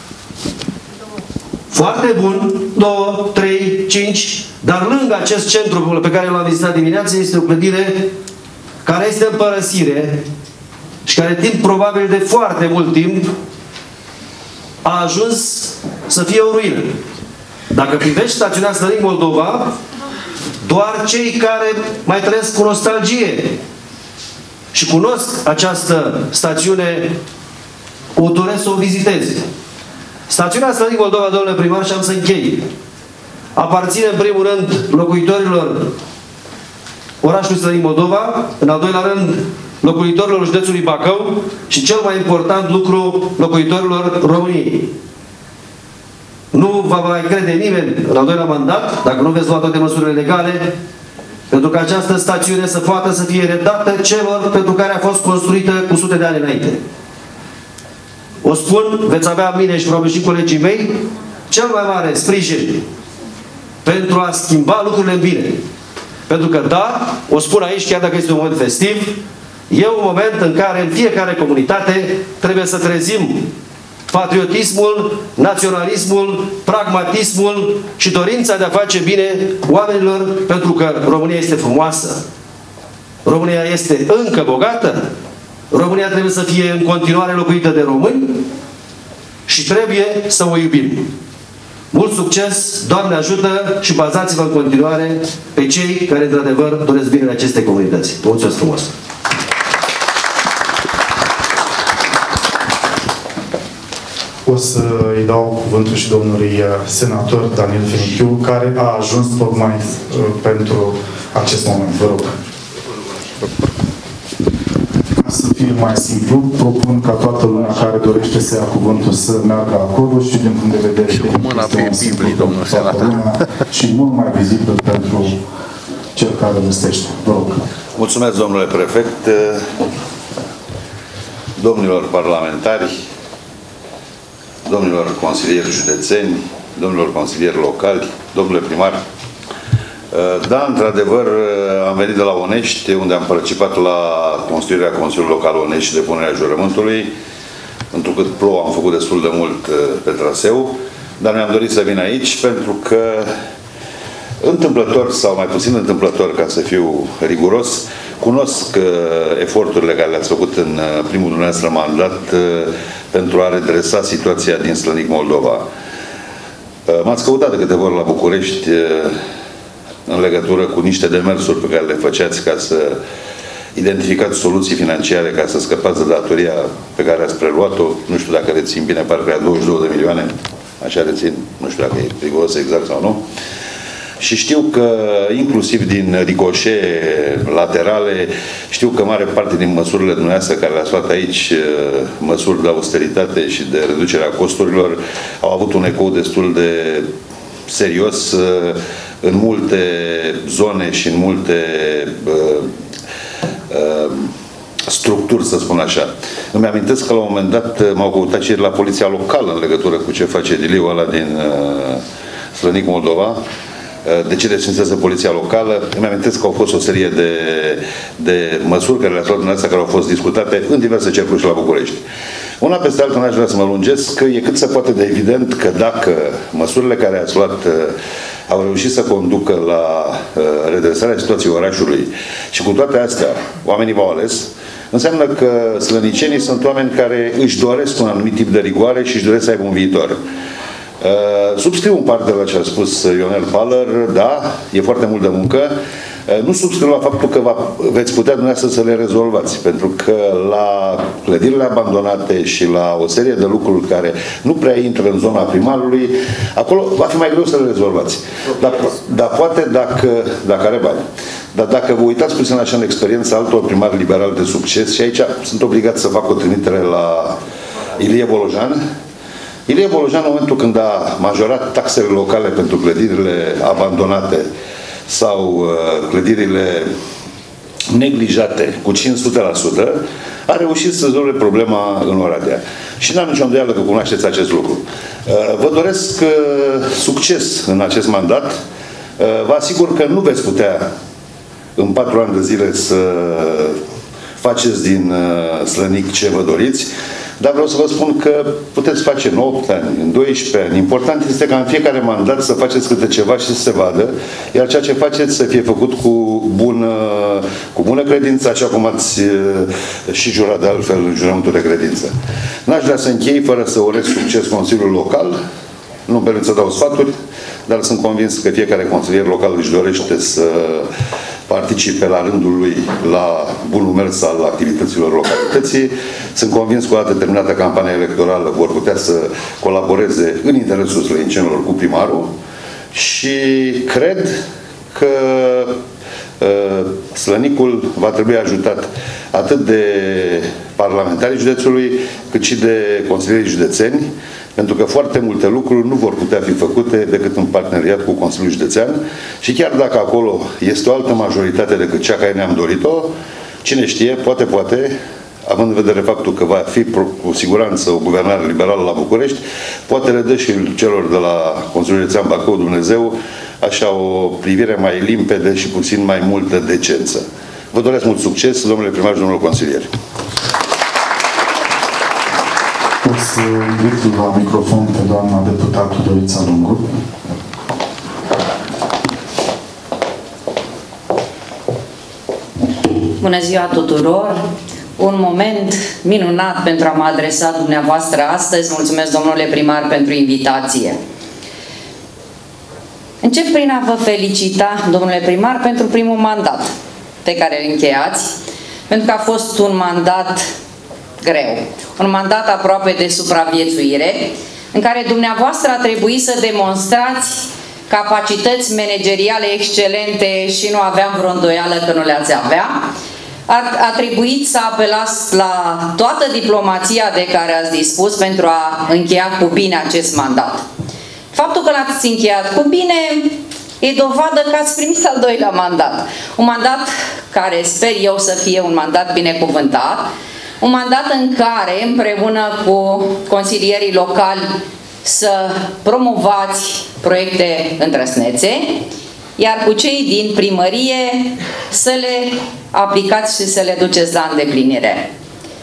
foarte bun, două, trei, cinci, dar lângă acest centru pe care l-am vizitat dimineața este o clădire care este în părăsire și care timp probabil de foarte mult timp a ajuns să fie o ruină. Dacă privești stațiunea Slănic Moldova, doar cei care mai trăiesc cu nostalgie și cunosc această stațiune o doresc să o viziteze. Stațiunea Slănic Moldova, domnule primar, și am să închei, aparține în primul rând locuitorilor orașului Slănic Moldova, în al doilea rând locuitorilor județului Bacău și cel mai important lucru, locuitorilor României. Nu va mai crede nimeni în al doilea mandat, dacă nu veți lua toate măsurile legale, pentru că această stațiune să poată să fie redată celor pentru care a fost construită cu sute de ani înainte. O spun, veți avea mine și probabil și colegii mei, cel mai mare sprijin pentru a schimba lucrurile în bine. Pentru că, da, o spun aici, chiar dacă este un moment festiv, e un moment în care în fiecare comunitate trebuie să trezim patriotismul, naționalismul, pragmatismul și dorința de a face bine oamenilor, pentru că România este frumoasă, România este încă bogată, România trebuie să fie în continuare locuită de români și trebuie să o iubim. Mult succes, Doamne ajută și bazați-vă în continuare pe cei care într-adevăr doresc binele acestei comunități. Mulțumesc frumos! O să îi dau cuvântul și domnului senator Daniel Fenichiu, care a ajuns tocmai pentru acest moment. Vă rog. Ca să fie mai simplu, propun ca toată lumea care dorește să ia cuvântul să meargă acolo și din punct de vedere și cu mâna pe Biblie, domnul senator. Și mult mai vizibil pentru cel care vestește. Vă rog. Mulțumesc, domnule prefect, domnilor parlamentari, domnilor consilieri județeni, domnilor consilieri locali, domnule primar. Da, într-adevăr, am venit de la Onești, unde am participat la construirea Consiliului Local Onești și depunerea jurământului. Întrucât plouă, am făcut destul de mult pe traseu, dar mi-am dorit să vin aici pentru că întâmplător sau mai puțin întâmplător, ca să fiu riguros, cunosc eforturile care le-ați făcut în primul dumneavoastră mandat pentru a redresa situația din Slănic Moldova. M-ați căutat de câteva ori la București în legătură cu niște demersuri pe care le făceați ca să identificați soluții financiare ca să scăpați de datoria pe care ați preluat-o. Nu știu dacă rețin bine, parcă era douăzeci și două de milioane. Așa rețin. Nu știu dacă e riguros exact sau nu. Și știu că, inclusiv din ricoșee laterale, știu că mare parte din măsurile dumneavoastră care le-ați luat aici, măsuri de austeritate și de reducerea costurilor, au avut un ecou destul de serios în multe zone și în multe uh, uh, structuri, să spun așa. Îmi amintesc că la un moment dat m-au căutat și la poliția locală în legătură cu ce face ediliul ăla din uh, Slănic Moldova. De ce desfințează poliția locală? Îmi amintesc că au fost o serie de, de măsuri care le-a luat dumneavoastră, care au fost discutate în diverse cercuri și la București. Una peste alta, n-aș vrea să mă lungesc, că e cât se poate de evident că dacă măsurile care ați luat au reușit să conducă la redresarea situației orașului și cu toate astea oamenii v-au ales, înseamnă că slănicenii sunt oameni care își doresc un anumit tip de rigoare și își doresc să aibă un viitor. Uh, subscriu în parte la ce a spus Ionel Paller, da, e foarte mult de muncă. Uh, nu subscriu la faptul că va, veți putea dumneavoastră să le rezolvați, pentru că la clădirile abandonate și la o serie de lucruri care nu prea intră în zona primarului, acolo va fi mai greu să le rezolvați. Dar, dar poate dacă, dacă are bani. Dar dacă vă uitați puțin așa în experiența altor primari liberali de succes, și aici sunt obligat să fac o trimitere la Ilie Bolojan. Ilie Bolojan, în momentul când a majorat taxele locale pentru clădirile abandonate sau uh, clădirile neglijate cu cinci sute la sută, a reușit să rezolve problema în Oradea. Și n-am nicio îndoială că cunoașteți acest lucru. Uh, vă doresc uh, succes în acest mandat. Uh, vă asigur că nu veți putea în patru ani de zile să faceți din uh, Slănic ce vă doriți, dar vreau să vă spun că puteți face în opt ani, în doisprezece ani. Important este ca în fiecare mandat să faceți câte ceva și să se vadă, iar ceea ce faceți să fie făcut cu bună, cu bună credință, așa cum ați și jurat de altfel în jurământul de credință. N-aș vrea să închei fără să urez succes Consiliul Local. Nu-mi permit să dau sfaturi, dar sunt convins că fiecare consilier local își dorește să participe la rândul lui la bunul mers al activităților localității. Sunt convins că o dată terminată campania electorală vor putea să colaboreze în interesul slănicenilor cu primarul și cred că uh, Slănicul va trebui ajutat atât de parlamentarii județului, cât și de consilierii județeni, pentru că foarte multe lucruri nu vor putea fi făcute decât în parteneriat cu Consiliul Județean și chiar dacă acolo este o altă majoritate decât cea care ne-am dorit-o, cine știe, poate, poate, având în vedere faptul că va fi cu siguranță o guvernare liberală la București, poate le dă și celor de la Consiliul Județean Bacău Dumnezeu așa o privire mai limpede și puțin mai multă decență. Vă doresc mult succes, domnule primar și domnule consilier. O să invit la microfon pe doamna deputată Dorița Lungu. Bună ziua tuturor! Un moment minunat pentru a mă adresa dumneavoastră astăzi. Mulțumesc, domnule primar, pentru invitație. Încep prin a vă felicita, domnule primar, pentru primul mandat pe care îl încheiați, pentru că a fost un mandat greu. Un mandat aproape de supraviețuire, în care dumneavoastră a trebuit să demonstrați capacități manageriale excelente și nu aveam vreo îndoială că nu le-ați avea. A, a trebuit să apelați la toată diplomația de care ați dispus pentru a încheia cu bine acest mandat. Faptul că l-ați încheiat cu bine e dovadă că ați primit al doilea mandat. Un mandat care sper eu să fie un mandat binecuvântat, un mandat în care, împreună cu consilierii locali, să promovați proiecte îndrăsnețe, iar cu cei din primărie să le aplicați și să le duceți la îndeplinire.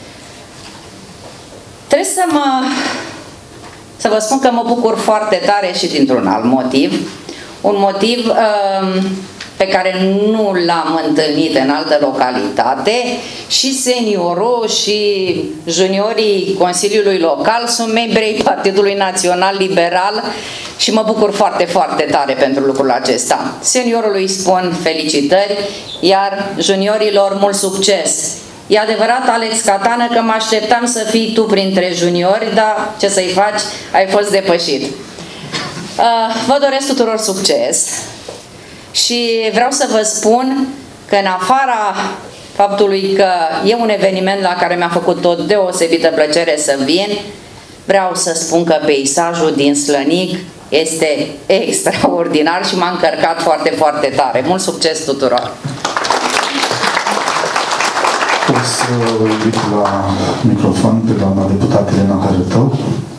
Trebuie să mă... să vă spun că mă bucur foarte tare și dintr-un alt motiv. Un motiv um, pe care nu l-am întâlnit în altă localitate. Și seniorul și juniorii Consiliului Local sunt membri ai Partidului Național Liberal și mă bucur foarte, foarte tare pentru lucrul acesta. Seniorului spun felicitări, iar juniorilor mult succes. E adevărat, Alex Catană, că mă așteptam să fii tu printre juniori, dar ce să-i faci, ai fost depășit. Vă doresc tuturor succes și vreau să vă spun că în afara faptului că e un eveniment la care mi-a făcut o deosebită plăcere să vin, vreau să spun că peisajul din Slănic este extraordinar și m-a încărcat foarte, foarte tare. Mult succes tuturor! O să o invit la microfon pe doamna deputată Elena Cărătău.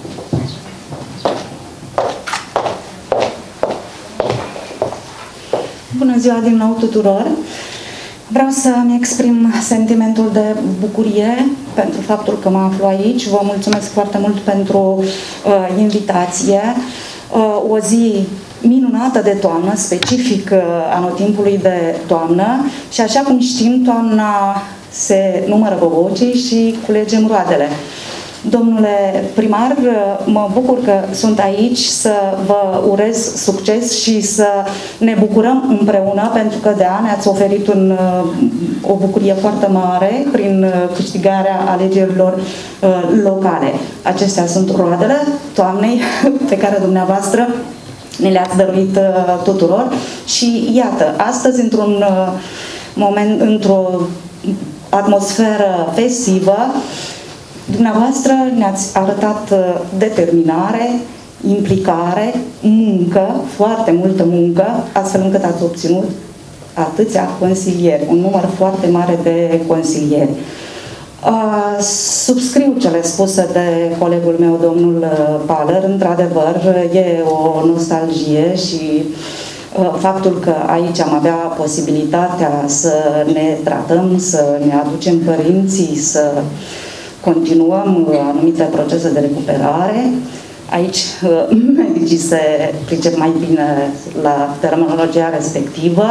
Bună ziua din nou tuturor! Vreau să-mi exprim sentimentul de bucurie pentru faptul că mă aflu aici. Vă mulțumesc foarte mult pentru uh, invitație. Uh, o zi minunată de toamnă, specific uh, anotimpului de toamnă și așa cum știm, toamna se numără bobocii și culegem roadele. Domnule primar, mă bucur că sunt aici să vă urez succes și să ne bucurăm împreună, pentru că de ani ați oferit un, o bucurie foarte mare prin câștigarea alegerilor locale. Acestea sunt roadele toamnei pe care dumneavoastră ne le-ați dăruit tuturor și iată, astăzi într-un moment, într-o atmosferă festivă, dumneavoastră ne-ați arătat determinare, implicare, muncă, foarte multă muncă, astfel încât ați obținut atâția consilieri, un număr foarte mare de consilieri. Uh, subscriu cele spuse de colegul meu, domnul Paler, într-adevăr, e o nostalgie și uh, faptul că aici am avea posibilitatea să ne tratăm, să ne aducem părinții, să continuăm anumite procese de recuperare. Aici medicii se pricep mai bine la terminologia respectivă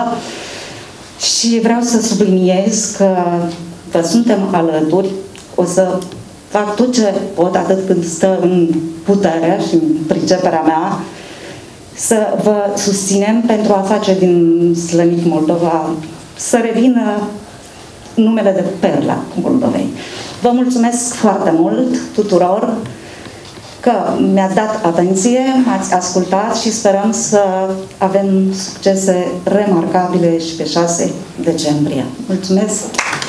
și vreau să subliniez că vă suntem alături. O să fac tot ce pot, atât când stă în puterea și în priceperea mea, să vă susținem pentru a face din Slănic Moldova să revină numele de perla Moldovei. Vă mulțumesc foarte mult tuturor că mi-ați dat atenție, m-ați ascultat și sperăm să avem succese remarcabile și pe șase decembrie. Mulțumesc!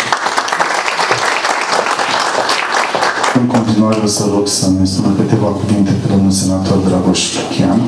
În continuare o să rog să ne spună câteva cuvinte pe domnul senator Dragoș Chian.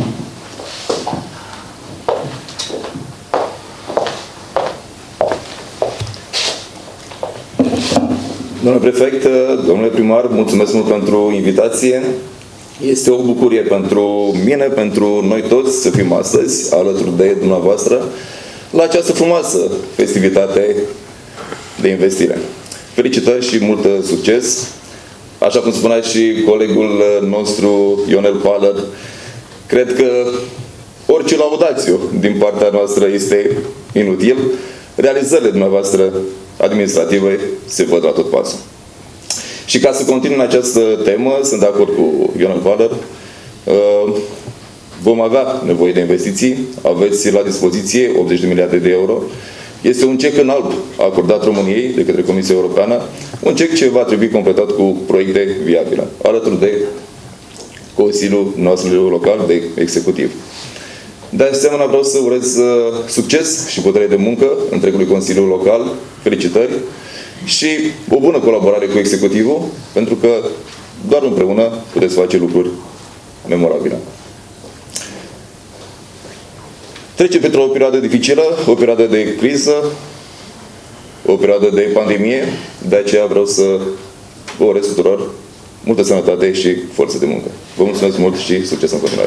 Domnule prefect, domnule primar, mulțumesc mult pentru invitație. Este o bucurie pentru mine, pentru noi toți să fim astăzi alături de dumneavoastră la această frumoasă festivitate de investire. Felicitări și mult succes! Așa cum spunea și colegul nostru, Ionel Paler, cred că orice laudațiu din partea noastră este inutil. Realizările dumneavoastră administrative se văd la tot pasul. Și ca să continui în această temă, sunt de acord cu Ionel Paler, vom avea nevoie de investiții, aveți la dispoziție optzeci de miliarde de euro. Este un cec în alb acordat României de către Comisia Europeană, un cec ce va trebui completat cu proiecte viabile, alături de Consiliul nostru local de executiv. De asemenea, vreau să urez succes și putere de muncă întregului Consiliu Local, felicitări și o bună colaborare cu executivul, pentru că doar împreună puteți face lucruri memorabile. Trecem pentru o perioadă dificilă, o perioadă de criză, o perioadă de pandemie, de aceea vreau să vă urez tuturor multă sănătate și forță de muncă. Vă mulțumesc mult și succes în continuare!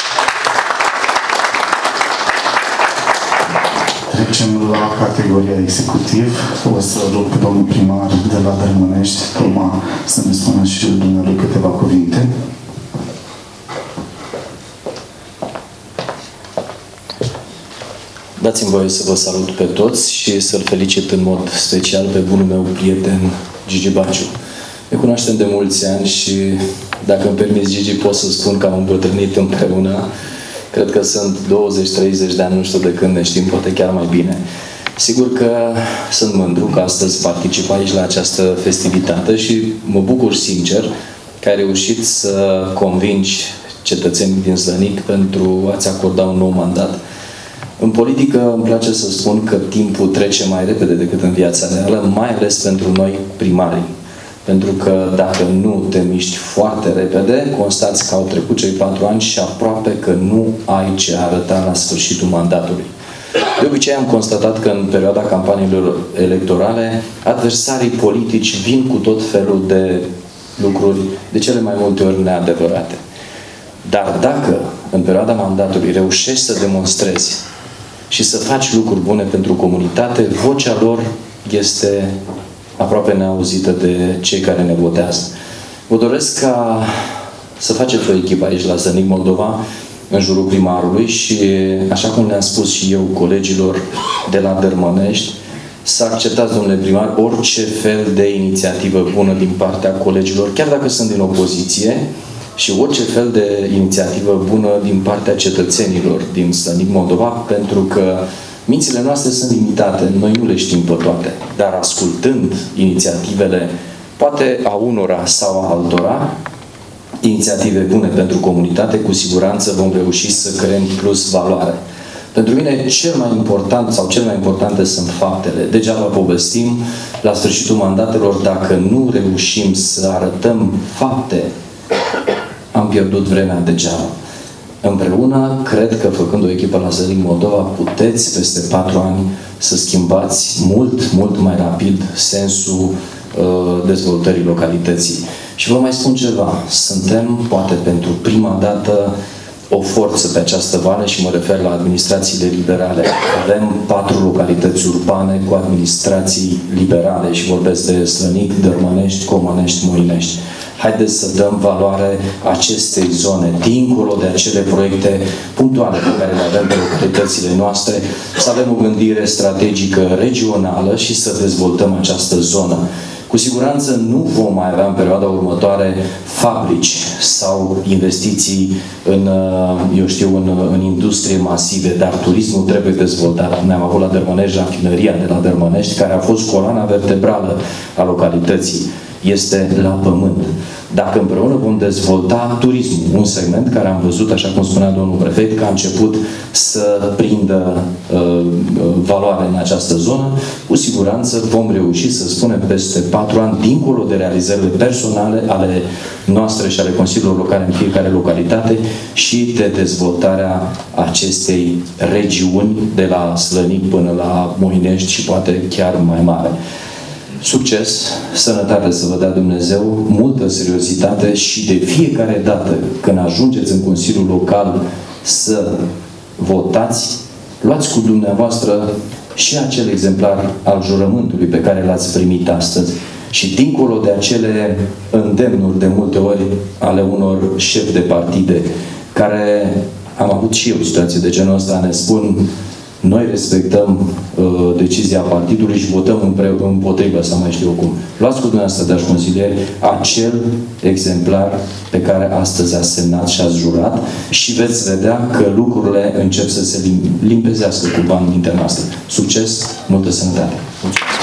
Trecem la categoria executiv. O să rog pe domnul primar de la Dărmânești, Toma, să ne spună și dumnealui câteva cuvinte. Dați-mi voie să vă salut pe toți și să-l felicit în mod special pe bunul meu prieten, Gigi Baciu. Ne cunoaștem de mulți ani și, dacă îmi permiți, Gigi, pot să spun că am îmbătrânit împreună. Cred că sunt douăzeci treizeci de ani, nu știu de când ne știm, poate chiar mai bine. Sigur că sunt mândru că astăzi particip aici la această festivitate și mă bucur sincer că ai reușit să convingi cetățenii din Slănic pentru a-ți acorda un nou mandat. În politică îmi place să spun că timpul trece mai repede decât în viața reală, mai ales pentru noi primarii. Pentru că dacă nu te miști foarte repede, constați că au trecut cei patru ani și aproape că nu ai ce arăta la sfârșitul mandatului. De obicei am constatat că în perioada campaniilor electorale, adversarii politici vin cu tot felul de lucruri, de cele mai multe ori neadevărate. Dar dacă în perioada mandatului reușești să demonstrezi și să faci lucruri bune pentru comunitate, vocea lor este aproape neauzită de cei care ne votează. Vă doresc ca să faceți o echipă aici la Slănic Moldova, în jurul primarului și, așa cum le-am spus și eu colegilor de la Dărmănești, să acceptați, domnule primar, orice fel de inițiativă bună din partea colegilor, chiar dacă sunt din opoziție, și orice fel de inițiativă bună din partea cetățenilor din Slănic Moldova, pentru că mințile noastre sunt limitate, noi nu le știm pe toate, dar ascultând inițiativele, poate a unora sau a altora, inițiative bune pentru comunitate, cu siguranță vom reuși să creăm plus valoare. Pentru mine, cel mai important sau cel mai importante sunt faptele. Degeaba povestim la sfârșitul mandatelor, dacă nu reușim să arătăm fapte, am pierdut vremea degeaba. Împreună, cred că făcând o echipă la Slănic Moldova, puteți peste patru ani să schimbați mult, mult mai rapid sensul uh, dezvoltării localității. Și vă mai spun ceva, suntem, poate pentru prima dată, o forță pe această vale și mă refer la administrațiile liberale. Avem patru localități urbane cu administrații liberale și vorbesc de Slănic, Dărmănești, Comănești, Moinești. Haideți să dăm valoare acestei zone, dincolo de acele proiecte punctuale pe care le avem pe localitățile noastre, să avem o gândire strategică regională și să dezvoltăm această zonă. Cu siguranță nu vom mai avea în perioada următoare fabrici sau investiții în, eu știu, în, în industrie masive, dar turismul trebuie dezvoltat. Ne-am avut la Dărmănești, rafineria de la Dărmănești, care a fost coloana vertebrală a localității. Este la pământ. Dacă împreună vom dezvolta turismul, un segment care am văzut, așa cum spunea domnul prefect, că a început să prindă uh, valoare în această zonă, cu siguranță vom reuși să spunem peste patru ani, dincolo de realizările personale ale noastre și ale Consiliilor Locale în fiecare localitate și de dezvoltarea acestei regiuni de la Slănic până la Moinești și poate chiar mai mare. Succes, sănătate să vă dea Dumnezeu, multă seriozitate și de fiecare dată când ajungeți în Consiliul Local să votați, luați cu dumneavoastră și acel exemplar al jurământului pe care l-ați primit astăzi. Și dincolo de acele îndemnuri de multe ori ale unor șefi de partide, care am avut și eu situații de genul ăsta, ne spun: noi respectăm uh, decizia partidului și votăm împotrivă, sau mai știu eu cum. Luați cu dumneavoastră, dragi consilieri, acel exemplar pe care astăzi ați semnat și ați jurat și veți vedea că lucrurile încep să se lim limpezească cu bani în mintea noastră. Succes, multă sănătate! Mulțumesc!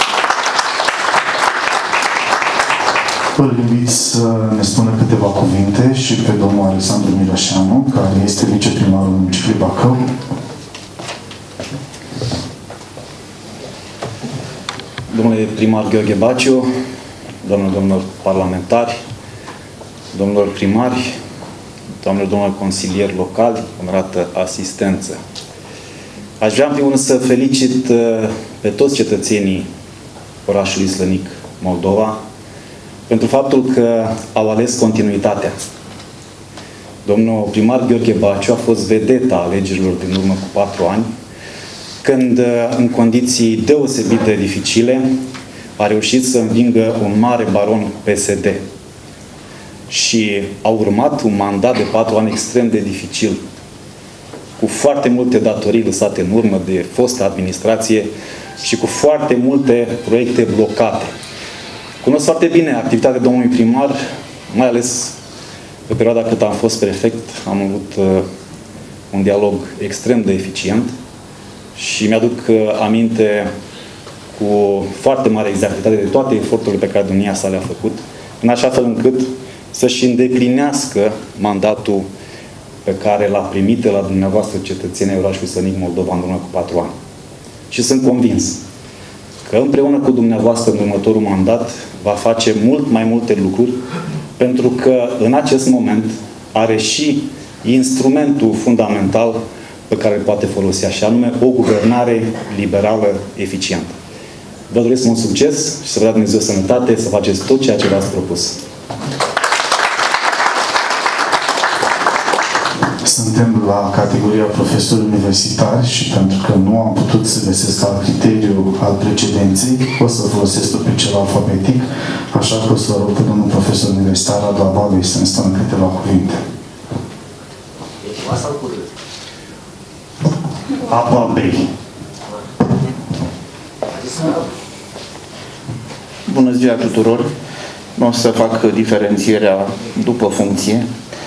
Îl invit să ne spună câteva cuvinte și pe domnul Alexandru Miroșanu, care este viceprimarul municipiului Bacău. Domnule primar Gheorghe Baciu, domnilor, domnilor parlamentari, domnilor primari, domnilor, domnilor consilieri locali, onorată asistență. Aș vrea în primul rând să felicit pe toți cetățenii orașului Slănic Moldova pentru faptul că au ales continuitatea. Domnul primar Gheorghe Baciu a fost vedeta alegerilor din urmă cu patru ani, când, în condiții deosebit de dificile, a reușit să învingă un mare baron P S D. Și a urmat un mandat de patru ani extrem de dificil, cu foarte multe datorii lăsate în urmă de fosta administrație și cu foarte multe proiecte blocate. Cunosc foarte bine activitatea domnului primar, mai ales pe perioada cât am fost prefect, am avut uh, un dialog extrem de eficient și mi-aduc uh, aminte cu foarte mare exactitate de toate eforturile pe care domnia sa le-a făcut, în așa fel încât să-și îndeplinească mandatul pe care l-a primit de la dumneavoastră cetățenii orașului Slănic Moldova în urmă cu patru ani. Și sunt convins că împreună cu dumneavoastră în următorul mandat va face mult mai multe lucruri, pentru că în acest moment are și instrumentul fundamental pe care îl poate folosi, așa anume o guvernare liberală eficientă. Vă doresc mult succes și să vă dea Dumnezeu sănătate, să faceți tot ceea ce v-ați propus. Suntem la categoria profesori universitari și pentru că nu am putut să găsesc alt criteriu al precedenței, o să folosesc pe cel alfabetic, așa că o să rog pe domnul profesor universitar Radu Abagăi să ne spună câteva cuvinte. Deci, A sau cu R? Abagăi. Bună ziua tuturor! Nu o să fac diferențierea după funcție.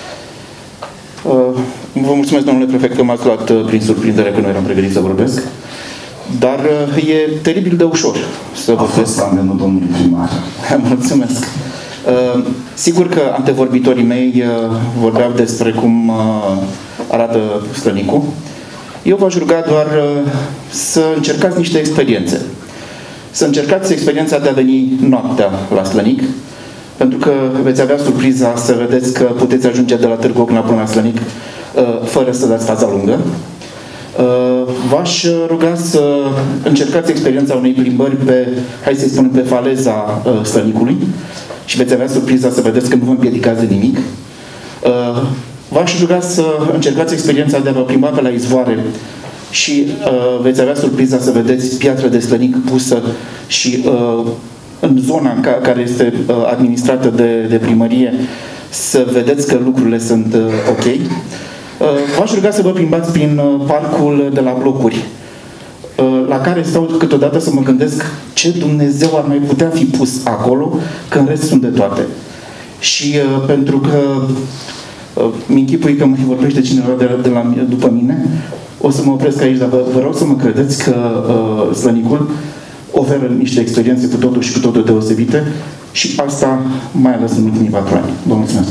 Vă mulțumesc, domnule prefect, că m-ați luat prin surprindere, că nu eram pregătit să vorbesc. Dar e teribil de ușor să vorbesc. A fost amenul domnului primar. Mulțumesc. Sigur că antevorbitorii mei vorbeau despre cum arată Slănicul. Eu v-aș ruga doar să încercați niște experiențe. Să încercați experiența de a veni noaptea la Slănic, pentru că veți avea surpriza să vedeți că puteți ajunge de la Târgu Ocna până la Slănic fără să dați faza lungă. V-aș ruga să încercați experiența unei plimbări pe, hai să-i spunem, pe faleza Slănicului și veți avea surpriza să vedeți că nu vă împiedicați de nimic. V-aș ruga să încercați experiența de a vă plimba pe la izvoare și veți avea surpriza să vedeți piatră de Slănic pusă și în zona ca, care este uh, administrată de, de primărie, să vedeți că lucrurile sunt uh, ok. Uh, V-aș ruga să vă plimbați prin uh, parcul de la blocuri, uh, la care stau câteodată să mă gândesc ce Dumnezeu ar mai putea fi pus acolo, că în rest sunt de toate. Și uh, pentru că uh, mi-închipui că mai vorbește cineva de, de la, după mine, o să mă opresc aici, dar vă, vă rog să mă credeți că uh, Slănicul oferă niște experiențe cu totul și cu totul deosebite și asta mai ales în ultimii patru ani. Vă mulțumesc!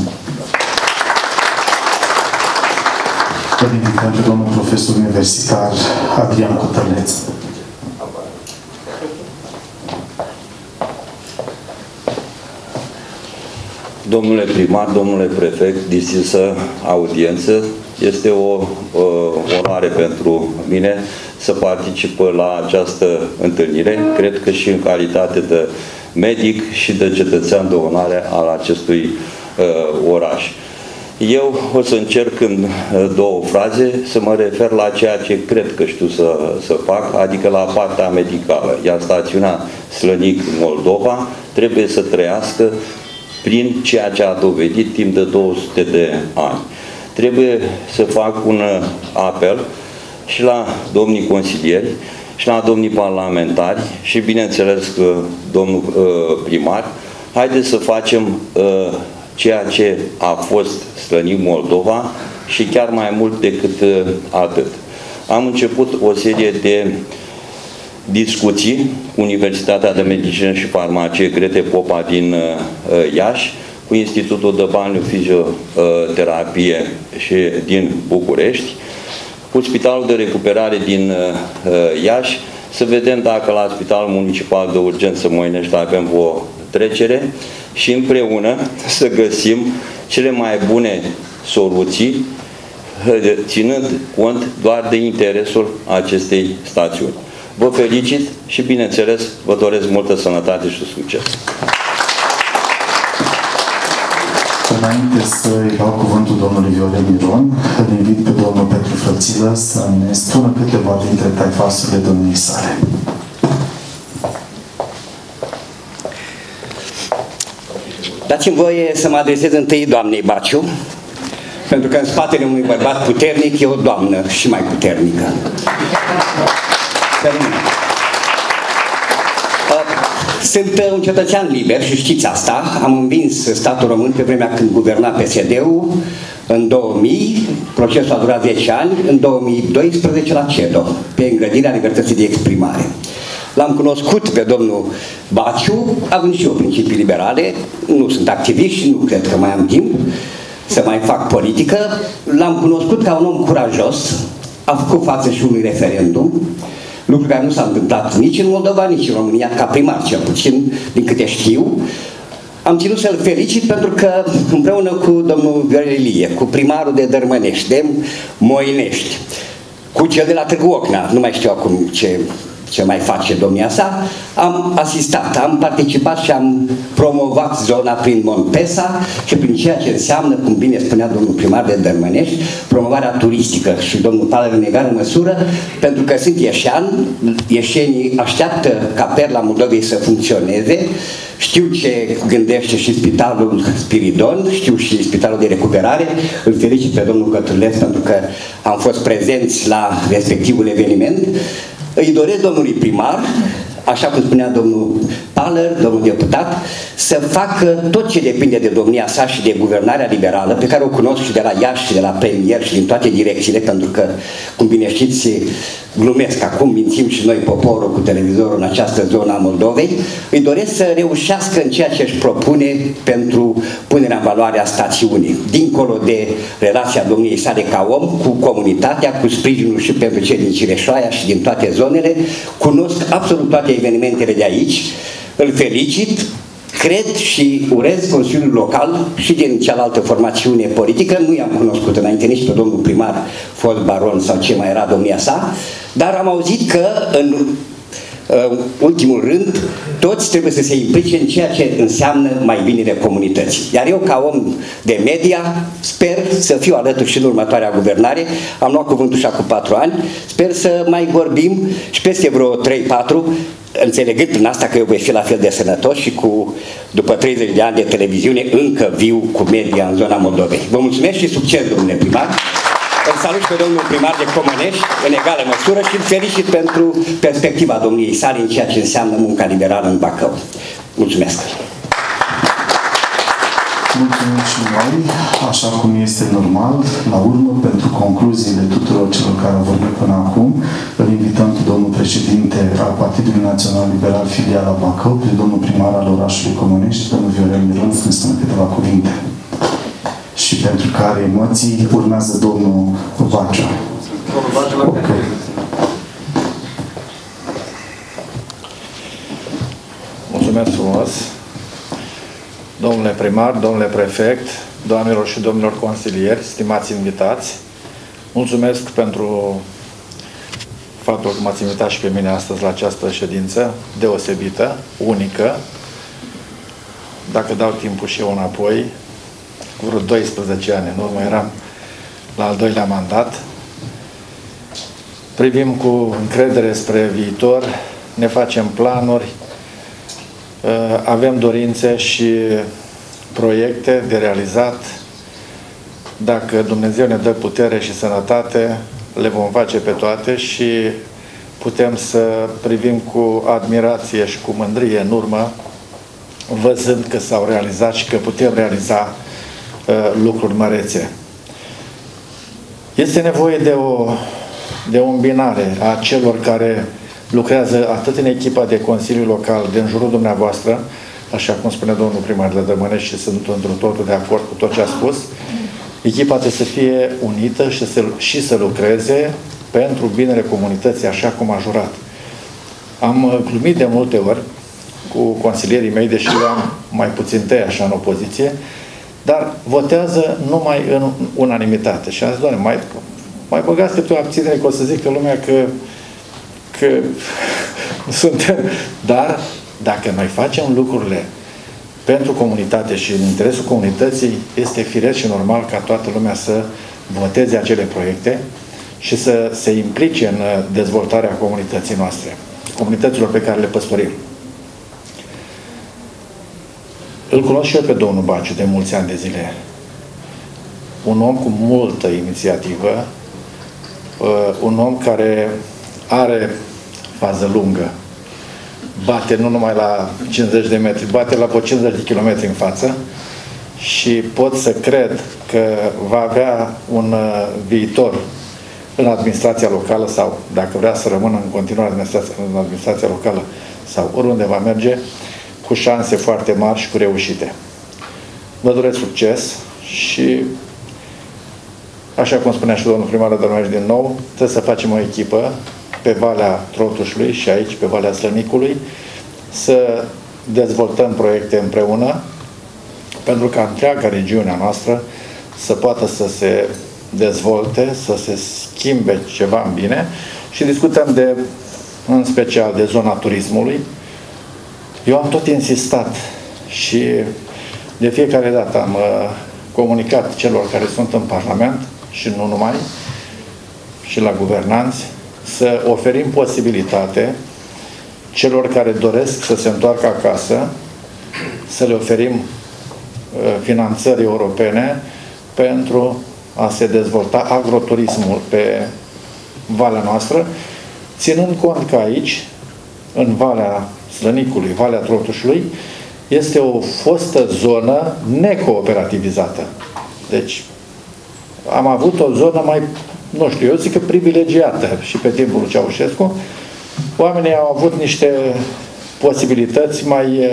Pentru domnul profesor universitar Adrian Cotăleț. Domnule primar, domnule prefect, distinsă audiență, este o uh, onoare pentru mine să particip la această întâlnire. Cred că și în calitate de medic și de cetățean de onoare al acestui uh, oraș. Eu o să încerc în două fraze să mă refer la ceea ce cred că știu să, să fac, adică la partea medicală. Iar stațiunea Slănic-Moldova trebuie să trăiască prin ceea ce a dovedit timp de două sute de ani. Trebuie să fac un apel și la domnii consilieri și la domnii parlamentari și, bineînțeles, domnul primar. Haideți să facem ceea ce a fost Slănic Moldova și chiar mai mult decât atât. Am început o serie de discuții cu Universitatea de Medicină și Farmacie Grete Popa din uh, Iași, cu Institutul de Balneofizioterapie și din București, cu Spitalul de Recuperare din uh, Iași, să vedem dacă la Spitalul Municipal de Urgență Moinești avem o trecere și împreună să găsim cele mai bune soluții, ținând cont doar de interesul acestei stațiuni. Vă felicit și, bineînțeles, vă doresc multă sănătate și succes. Înainte să-i dau cuvântul domnului Viorel Miron, îl invit pe domnul Petru Frățilă să ne spună câteva dintre taifasurile domniei sale. Dați-mi voie să mă adresez întâi doamnei Baciu, pentru că în spatele unui bărbat puternic e o doamnă și mai puternică. Sunt un cetățean liber și știți asta. Am învins statul român pe vremea când guverna P S D-ul în două mii, procesul a durat zece ani, în două mii doisprezece la CEDO, pe îngrădirea libertății de exprimare. L-am cunoscut pe domnul Baciu, având și eu principii liberale, nu sunt activist și nu cred că mai am timp să mai fac politică. L-am cunoscut ca un om curajos, a făcut față și unui referendum, lucru care nu s-a întâmplat nici în Moldova, nici în România, ca primar cel puțin, din câte știu. Am ținut să-l felicit pentru că împreună cu domnul Viorel Ilie, cu primarul de Dărmănești, de Moinești, cu cel de la Târgu Ocna, nu mai știu acum ce, ce mai face domnia sa, am asistat, am participat și am promovat zona prin Montpesa și prin ceea ce înseamnă, cum bine spunea domnul primar de Dărmănești, promovarea turistică și domnul Paler în egală măsură, pentru că sunt ieșean, ieșenii așteaptă ca Perla Moldovei să funcționeze, știu ce gândește și Spitalul Spiridon, știu și Spitalul de Recuperare, îl felicit pe domnul Cătruleț pentru că am fost prezenți la respectivul eveniment. Îi doresc domnului primar, așa cum spunea domnul Paler, domnul deputat, să facă tot ce depinde de domnia sa și de guvernarea liberală, pe care o cunosc și de la Iași și de la premier și din toate direcțiile, pentru că, cum bine știți, glumesc acum, mințim și noi poporul cu televizorul în această zonă a Moldovei. Îi doresc să reușească în ceea ce își propune pentru punerea în valoare a stațiunii, dincolo de relația domniei sale ca om cu comunitatea, cu sprijinul și pentru cei din Cireșoaia și din toate zonele. Cunosc absolut toate evenimentele de aici, îl felicit, cred și urez Consiliul Local și din cealaltă formațiune politică, nu i-am cunoscut înainte nici pe domnul primar, fost baron sau ce mai era domnia sa, dar am auzit că în uh, ultimul rând toți trebuie să se implice în ceea ce înseamnă mai binele comunității. Iar eu, ca om de media, sper să fiu alături și în următoarea guvernare. Am luat cuvântul și acum patru ani, sper să mai vorbim și peste vreo trei patru, înțelegând prin asta că eu voi fi la fel de sănătos și cu, după treizeci de ani de televiziune, încă viu cu media în zona Moldovei. Vă mulțumesc și succes, domnule primar. Îl salut pe domnul primar de Comănești, în egală măsură, și îl felicit pentru perspectiva domniei sale în ceea ce înseamnă munca liberală în Bacău. Mulțumesc! Mulțumim și noi, așa cum este normal, la urmă, pentru concluziile tuturor celor care au vorbit până acum, îl invităm pe domnul președinte al Partidului Național Liberal Filiala Bacău, pe domnul primar al orașului Comănești, domnul Viorel Miron, să ne spună câteva cuvinte. Și pentru care emoții urmează domnul Bacea. Okay. Mulțumesc frumos! Domnule primar, domnule prefect, doamnelor și domnilor consilieri, stimați invitați, mulțumesc pentru faptul că m-ați invitat și pe mine astăzi la această ședință deosebită, unică. Dacă dau timpul și eu înapoi, cu vreo doisprezece ani în urmă eram la al doilea mandat. Privim cu încredere spre viitor, ne facem planuri, avem dorințe și proiecte de realizat. Dacă Dumnezeu ne dă putere și sănătate, le vom face pe toate și putem să privim cu admirație și cu mândrie în urmă, văzând că s-au realizat și că putem realiza uh, lucruri mărețe. Este nevoie de o, de o îmbinare a celor care lucrează atât în echipa de Consiliu Local din jurul dumneavoastră, așa cum spune domnul primar de Dărmănești și sunt într totul de acord cu tot ce a spus. Echipa trebuie să fie unită și să, și să lucreze pentru binele comunității, așa cum a jurat. Am glumit de multe ori cu consilierii mei, deși le-am mai puțin tăi așa în opoziție, dar votează numai în unanimitate. Și am zis, doamne, mai, mai băgați câte o abținere, că o să zic pe lumea că că suntem, dar dacă noi facem lucrurile pentru comunitate și în interesul comunității, este firesc și normal ca toată lumea să voteze acele proiecte și să se implice în dezvoltarea comunității noastre, comunităților pe care le păstorim. Îl cunosc și eu pe domnul Baciu de mulți ani de zile. Un om cu multă inițiativă, un om care are fază lungă. Bate nu numai la cincizeci de metri, bate la cincizeci de kilometri în față și pot să cred că va avea un uh, viitor în administrația locală sau, dacă vrea să rămână în continuare administrația, în administrația locală sau oriunde va merge, cu șanse foarte mari și cu reușite. Vă doresc succes și, așa cum spunea și domnul primar Dărmănești din nou, trebuie să facem o echipă pe Valea Trotușului și aici, pe Valea Slănicului, să dezvoltăm proiecte împreună pentru ca întreaga regiune noastră să poată să se dezvolte, să se schimbe ceva în bine și discutăm de, în special de zona turismului. Eu am tot insistat și de fiecare dată am uh, comunicat celor care sunt în Parlament și nu numai, și la guvernanți, să oferim posibilitate celor care doresc să se întoarcă acasă, să le oferim uh, finanțări europene pentru a se dezvolta agroturismul pe valea noastră, ținând cont că aici, în Valea Slănicului, Valea Trotușului, este o fostă zonă necooperativizată. Deci, am avut o zonă mai, nu știu, eu zic că privilegiată și pe timpul lui Ceaușescu. Oamenii au avut niște posibilități mai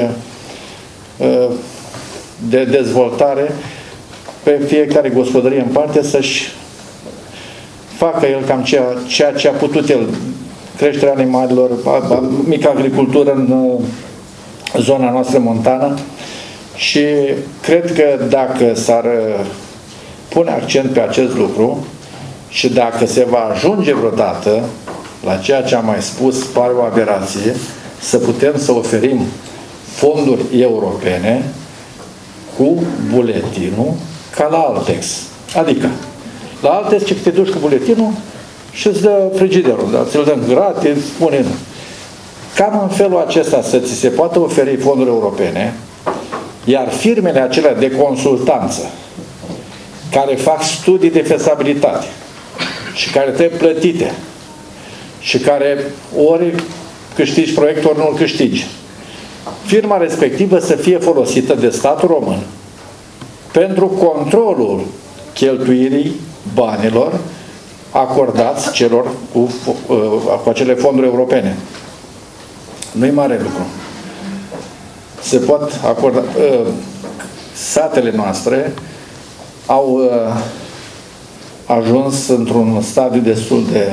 de dezvoltare pe fiecare gospodărie în parte să-și facă el cam ceea, ceea ce a putut el. Creșterea animalelor, mică agricultură în zona noastră montană și cred că dacă s-ar pune accent pe acest lucru și dacă se va ajunge vreodată la ceea ce am mai spus, pare o aberație, să putem să oferim fonduri europene cu buletinul ca la Altex. Adică, la Altex ce te duci cu buletinul și îți dă frigiderul, dar ți-l dăm gratis, spune. Cam în felul acesta să ți se poată oferi fonduri europene, iar firmele acelea de consultanță care fac studii de fezabilitate și care trebuie plătite și care ori câștigi proiectul, ori nu-l câștigi, firma respectivă să fie folosită de statul român pentru controlul cheltuirii banilor acordați celor cu, cu acele fonduri europene. Nu-i mare lucru. Se pot acorda. Satele noastre au ajuns într-un stadiu destul de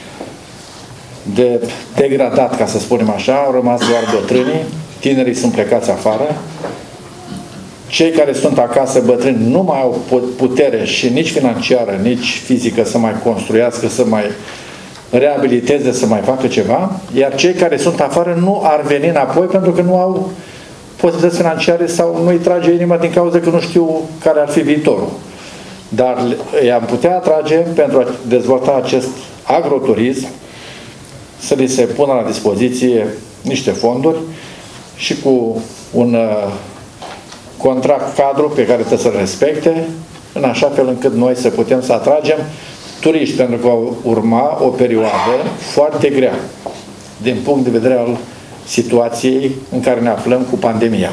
de degradat, ca să spunem așa, au rămas doar bătrânii, tinerii sunt plecați afară, cei care sunt acasă bătrâni nu mai au putere și nici financiară, nici fizică să mai construiască, să mai reabiliteze, să mai facă ceva, iar cei care sunt afară nu ar veni înapoi pentru că nu au posibilități financiare sau nu-i trage inima din cauza că nu știu care ar fi viitorul. Dar i-am putea atrage pentru a dezvolta acest agroturism, să li se pună la dispoziție niște fonduri și cu un uh, contract cadru pe care trebuie să-l respecte, în așa fel încât noi să putem să atragem turiști, pentru că va urma o perioadă foarte grea din punct de vedere al situației în care ne aflăm cu pandemia.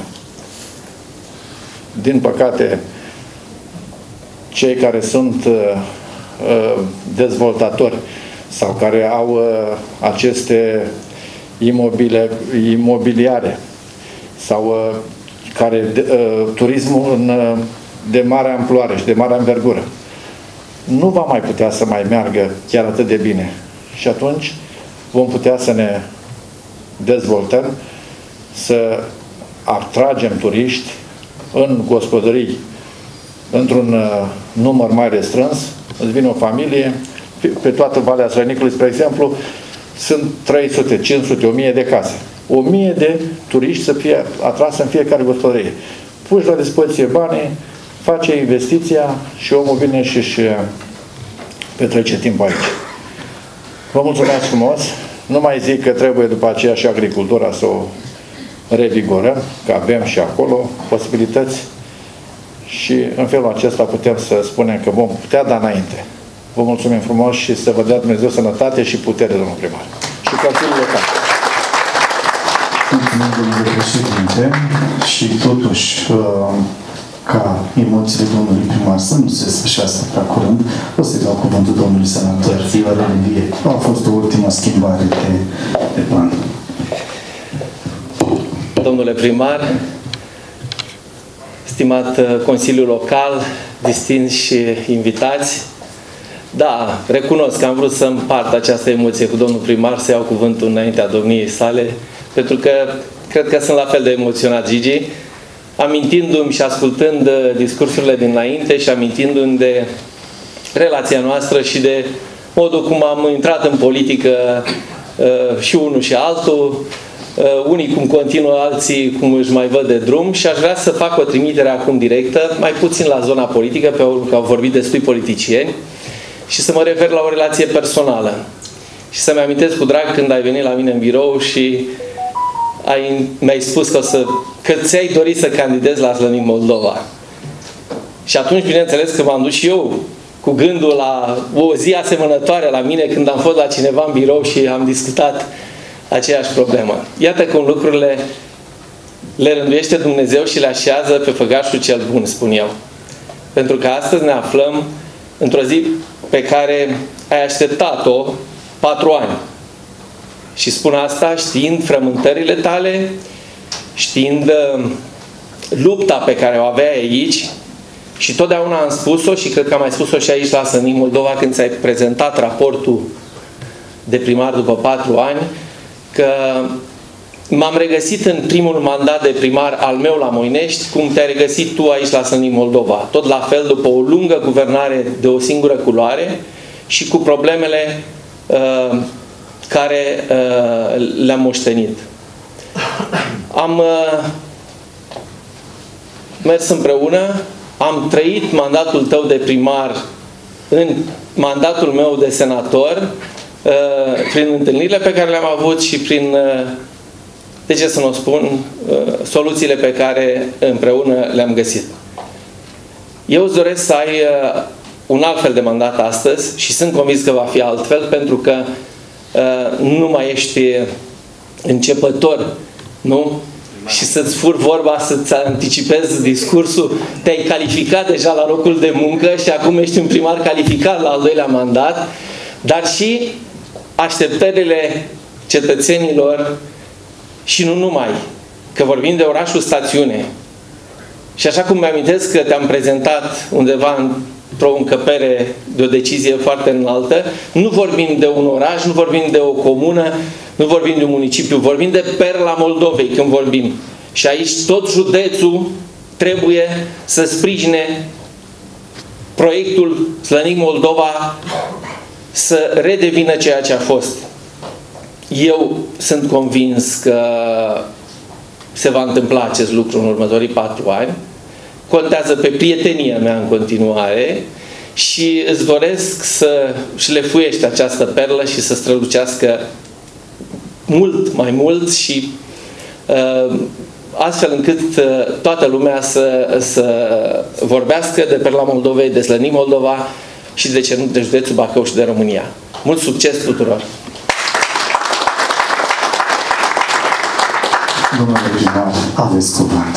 Din păcate, cei care sunt uh, uh, dezvoltatori sau care au uh, aceste imobile, imobiliare sau uh, care uh, turismul în, uh, de mare amploare și de mare învergură nu va mai putea să mai meargă chiar atât de bine. Și atunci vom putea să ne dezvoltăm, să atragem turiști în gospodării într-un uh, număr mai restrâns. Îți vine o familie, pe, pe toată Valea Slănicului, spre exemplu, sunt trei sute, cinci sute, o mie de case. o mie de turiști să fie atrase în fiecare gospodărie. Puși la dispoziție banii, face investiția și omul vine și își petrece timp aici. Vă mulțumesc frumos. Nu mai zic că trebuie după aceea și agricultura să o revigorăm, că avem și acolo posibilități și în felul acesta putem să spunem că vom putea da înainte. Vă mulțumim frumos și să vă dea Dumnezeu sănătate și putere, domnul primar. Și Consiliul Local. Mulțumim, domnule președinte, și totuși ca emoțiile domnului primar să nu se sfârșească prea curând, o să-i dau cuvântul domnului senator Ioan Olivier. A fost o ultimă schimbare de, de plan. Domnule primar, stimat Consiliul Local, distinși invitați, da, recunosc că am vrut să împart această emoție cu domnul primar, să iau cuvântul înaintea domniei sale, pentru că cred că sunt la fel de emoționat, Gigi, amintindu-mi și ascultând discursurile dinainte și amintindu-mi de relația noastră și de modul cum am intrat în politică și unul și altul, unii cum continuă, alții cum își mai văd de drum, și aș vrea să fac o trimitere acum directă, mai puțin la zona politică, pe că au vorbit destui politicieni, și să mă refer la o relație personală. Și să-mi amintesc cu drag când ai venit la mine în birou și ai, mi-ai spus că, o să, că ți-ai dorit să candidezi la Slănic Moldova. Și atunci, bineînțeles, că m-am dus și eu cu gândul la o zi asemănătoare la mine, când am fost la cineva în birou și am discutat aceeași problemă. Iată cum lucrurile le rânduiește Dumnezeu și le așează pe făgașul cel bun, spun eu. Pentru că astăzi ne aflăm într-o zi pe care ai așteptat-o patru ani. Și spun asta știind frământările tale, știind lupta pe care o aveai aici, și totdeauna am spus-o și cred că am mai spus-o și aici la Slănic Moldova când ți-ai prezentat raportul de primar după patru ani, că m-am regăsit în primul mandat de primar al meu la Moinești, cum te-ai regăsit tu aici la Slănic Moldova. Tot la fel, după o lungă guvernare de o singură culoare și cu problemele uh, care uh, le-am moștenit. Am uh, mers împreună, am trăit mandatul tău de primar în mandatul meu de senator, uh, prin întâlnirile pe care le-am avut și prin, uh, de ce să nu spun, uh, soluțiile pe care împreună le-am găsit. Eu îți doresc să ai uh, un alt fel de mandat astăzi și sunt convins că va fi altfel, pentru că uh, nu mai ești începător, nu? Și să-ți fur vorba, să-ți anticipezi discursul, te-ai calificat deja la locul de muncă și acum ești un primar calificat la al doilea mandat, dar și așteptările cetățenilor și nu numai, că vorbim de orașul stațiune. Și așa cum mi-amintesc că te-am prezentat undeva într-o încăpere de o decizie foarte înaltă, nu vorbim de un oraș, nu vorbim de o comună, nu vorbim de un municipiu, vorbim de perla Moldovei când vorbim. Și aici tot județul trebuie să sprijine proiectul Slănic Moldova să redevină ceea ce a fost. Eu sunt convins că se va întâmpla acest lucru în următorii patru ani. Contează pe prietenia mea în continuare și îți doresc să șlefuiești această perlă și să strălucească mult mai mult și uh, astfel încât uh, toată lumea să, să vorbească de perla Moldovei, de Slănic Moldova și de ce nu de județul Bacău și de România. Mult succes tuturor! Domnule primar, aveți cuvânt.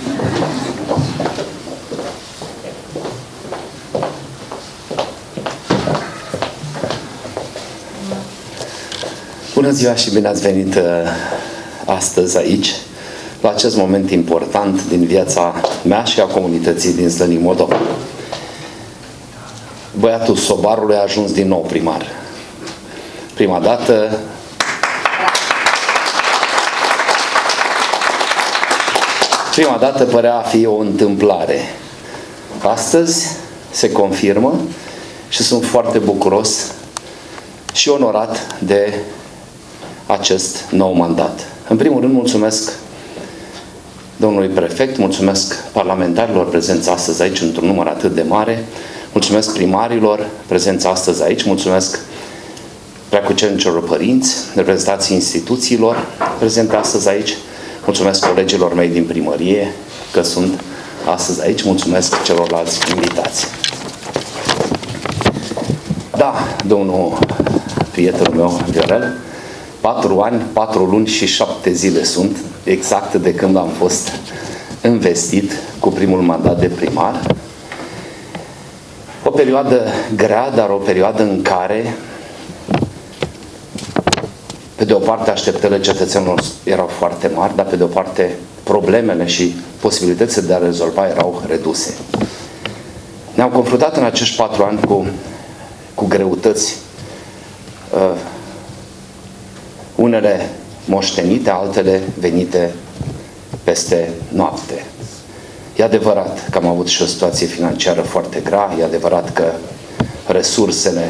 Bună ziua și bine ați venit uh, astăzi aici, la acest moment important din viața mea și a comunității din Slănic Moldova. Băiatul Sobarului a ajuns din nou primar. Prima dată prima dată părea a fi o întâmplare. Astăzi se confirmă și sunt foarte bucuros și onorat de acest nou mandat. În primul rând, mulțumesc domnului prefect, mulțumesc parlamentarilor prezenți astăzi aici într-un număr atât de mare, mulțumesc primarilor prezenți astăzi aici, mulțumesc preacucernicilor părinți, reprezentații instituțiilor prezente astăzi aici, mulțumesc colegilor mei din primărie că sunt astăzi aici, mulțumesc celorlalți invitați. Da, domnul prietenul meu, Viorel, patru ani, patru luni și șapte zile sunt, exact de când am fost investit cu primul mandat de primar. O perioadă grea, dar o perioadă în care, pe de o parte, așteptările cetățenilor erau foarte mari, dar pe de o parte, problemele și posibilitățile de a rezolva erau reduse. Ne-am confruntat în acești patru ani cu, cu greutăți, uh, unele moștenite, altele venite peste noapte. E adevărat că am avut și o situație financiară foarte grea, e adevărat că resursele,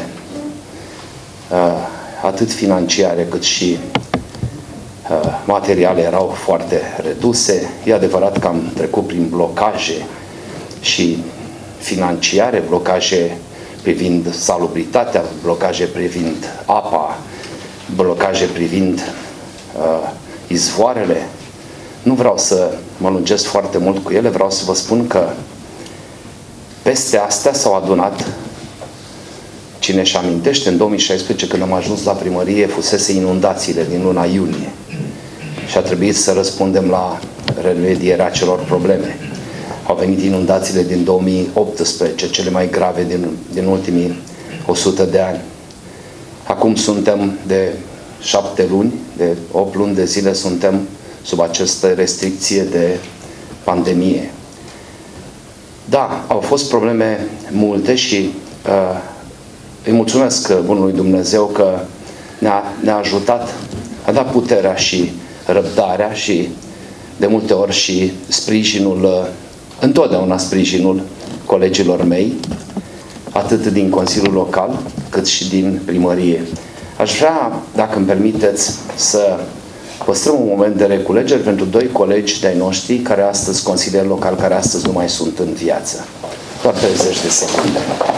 atât financiare cât și materiale, erau foarte reduse. E adevărat că am trecut prin blocaje și financiare, blocaje privind salubritatea, blocaje privind apa, blocaje privind uh, izvoarele. Nu vreau să mă lungesc foarte mult cu ele, vreau să vă spun că peste astea s-au adunat, cine își amintește, în două mii șaisprezece, când am ajuns la primărie, fusese inundațiile din luna iunie și a trebuit să răspundem la remedierea acelor probleme. Au venit inundațiile din două mii optsprezece, cele mai grave din, din ultimii o sută de ani. Acum suntem de șapte luni, de opt luni de zile suntem sub această restricție de pandemie. Da, au fost probleme multe și uh, îi mulțumesc Bunului Dumnezeu că ne-a, ne-a ajutat, a dat puterea și răbdarea și de multe ori și sprijinul, întotdeauna sprijinul colegilor mei, atât din Consiliul Local, cât și din primărie. Aș vrea, dacă îmi permiteți, să păstrăm un moment de reculegere pentru doi colegi de-ai noștri, care astăzi, consilieri locali, care astăzi nu mai sunt în viață. Doar treizeci de secunde.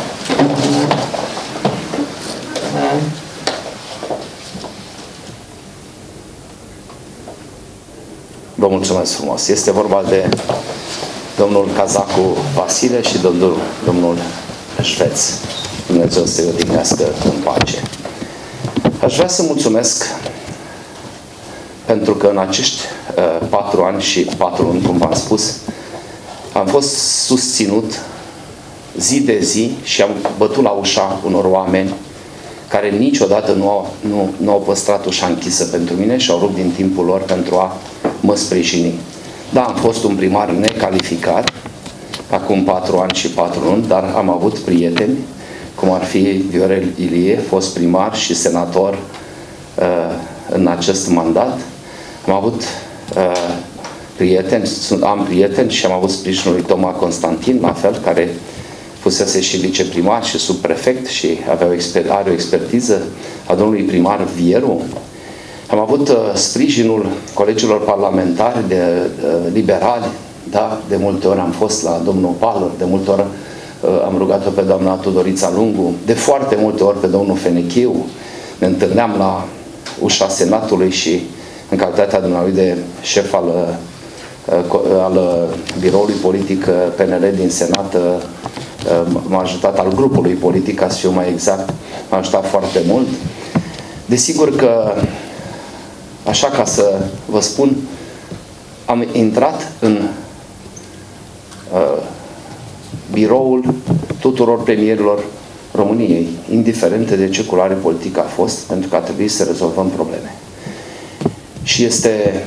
Vă mulțumesc frumos. Este vorba de domnul Cazacu Vasile și domnul, domnul Șveț. Dumnezeu să-i odihnească în pace. Aș vrea să mulțumesc pentru că în acești uh, patru ani și patru luni, cum v-am spus, am fost susținut zi de zi și am bătut la ușa unor oameni care niciodată nu au, nu, nu au păstrat ușa închisă pentru mine și au rupt din timpul lor pentru a mă sprijini. Da, am fost un primar necalificat, acum patru ani și patru luni, dar am avut prieteni, cum ar fi Viorel Ilie, fost primar și senator uh, în acest mandat. Am avut uh, prieteni, sunt, am prieteni și am avut sprijinul lui Toma Constantin, la fel, care fusese și viceprimar și subprefect și avea o exper- are o expertiză, a domnului primar Vieru. Am avut uh, sprijinul colegilor parlamentari de uh, liberali, da, de multe ori am fost la domnul Palor, de multe ori uh, am rugat-o pe doamna Tudorița Lungu, de foarte multe ori pe domnul Fenechiu. Ne întâlneam la ușa Senatului și în calitatea dumneavoastră de șef al, al biroului politic P N L din Senat, m-a ajutat, al grupului politic, ca să fiu mai exact, m-a ajutat foarte mult. Desigur că, așa ca să vă spun, am intrat în uh, biroul tuturor premierilor României, indiferent de ce culoare politică a fost, pentru că a trebuit să rezolvăm probleme. Și este,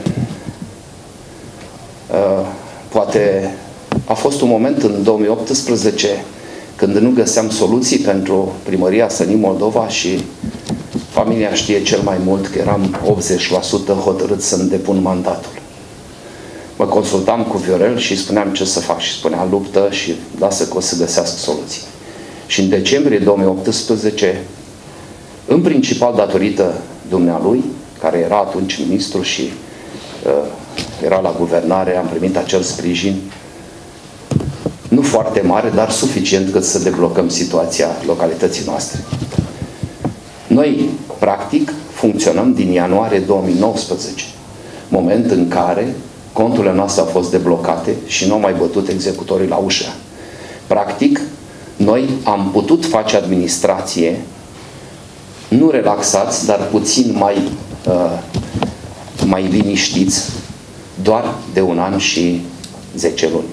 uh, poate, a fost un moment în două mii optsprezece când nu găseam soluții pentru primăria Slănic Moldova și familia știe cel mai mult că eram optzeci la sută hotărât să-mi depun mandatul. Mă consultam cu Viorel și spuneam ce să fac și spunea luptă și lasă că o să găsească soluții. Și în decembrie două mii optsprezece, în principal datorită dumnealui, care era atunci ministru și uh, era la guvernare, am primit acel sprijin, nu foarte mare, dar suficient cât să deblocăm situația localității noastre. Noi, practic, funcționăm din ianuarie două mii nouăsprezece, moment în care conturile noastre au fost deblocate și nu au mai bătut executorii la ușă. Practic, noi am putut face administrație, nu relaxați, dar puțin mai, uh, mai liniștiți, doar de un an și zece luni.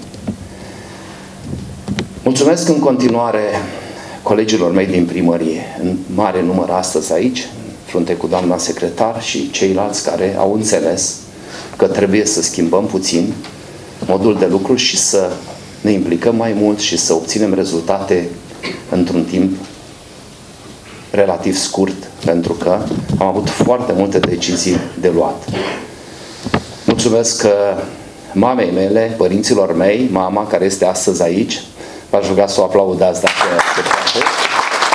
Mulțumesc în continuare colegilor mei din primărie, în mare număr astăzi aici, frunte cu doamna secretar și ceilalți care au înțeles că trebuie să schimbăm puțin modul de lucru și să ne implicăm mai mult și să obținem rezultate într-un timp relativ scurt, pentru că am avut foarte multe decizii de luat. Mulțumesc mamei mele, părinților mei, mama care este astăzi aici, v-aș ruga să o aplaudați dacă se poate.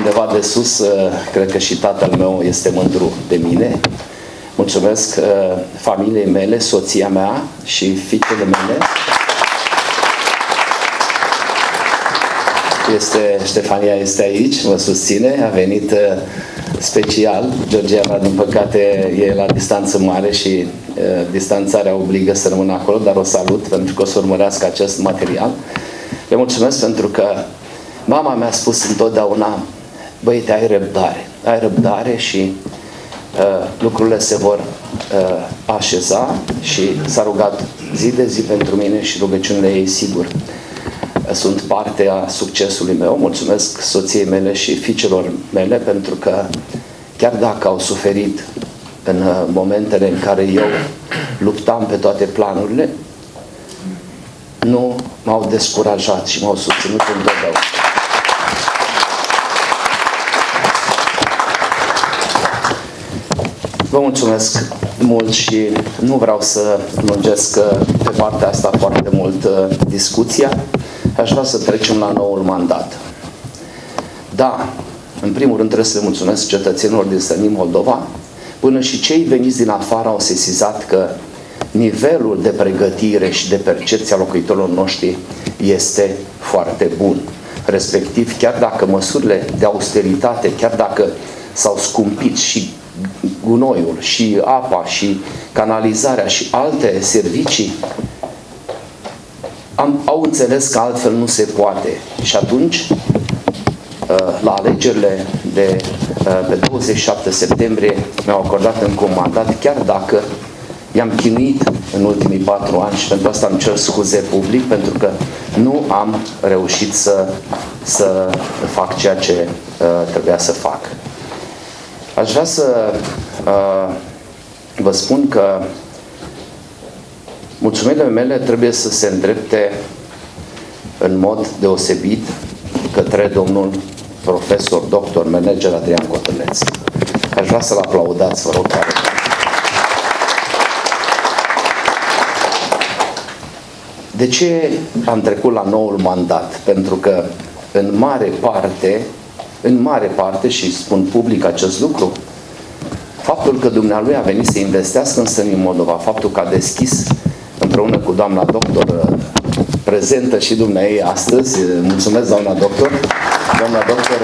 undeva de sus, cred că și tatăl meu este mândru de mine. Mulțumesc familiei mele, soția mea și fiicele mele. Este, Ștefania este aici, mă susține, a venit special. Georgiana, din păcate, e la distanță mare și uh, distanțarea obligă să rămână acolo, dar o salut pentru că o să urmărească acest material. Le mulțumesc pentru că mama mi-a spus întotdeauna: băiete, ai răbdare, ai răbdare și uh, lucrurile se vor uh, așeza, și s-a rugat zi de zi pentru mine și rugăciunile ei, sigur, sunt parte a succesului meu. Mulțumesc soției mele și fiicelor mele pentru că chiar dacă au suferit în momentele în care eu luptam pe toate planurile, nu m-au descurajat și m-au susținut întotdeauna. Vă mulțumesc mult și nu vreau să lungesc pe partea asta foarte mult discuția. Aș vrea să trecem la noul mandat. Da, în primul rând trebuie să le mulțumesc cetățenilor din Slănic Moldova. Până și cei veniți din afară au sesizat că nivelul de pregătire și de percepție a locuitorilor noștri este foarte bun. Respectiv, chiar dacă măsurile de austeritate, chiar dacă s-au scumpit și gunoiul, și apa, și canalizarea, și alte servicii, Am, au înțeles că altfel nu se poate. Și atunci, la alegerile de pe douăzeci și șapte septembrie, mi-au acordat încă un mandat, chiar dacă i-am chinuit în ultimii patru ani, și pentru asta îmi cer scuze public, pentru că nu am reușit să, să fac ceea ce uh, trebuia să fac. Aș vrea să uh, vă spun că mulțumirile mele trebuie să se îndrepte în mod deosebit către domnul profesor, doctor, manager Adrian Cotăleț. Aș vrea să-l aplaudați, vă rog. De ce am trecut la noul mandat? Pentru că în mare parte, în mare parte, și spun public acest lucru, faptul că dumnealui a venit să investească în Slănic Moldova, faptul că a deschis împreună cu doamna doctor, prezentă și dumneaei astăzi, mulțumesc doamna doctor, doamna doctor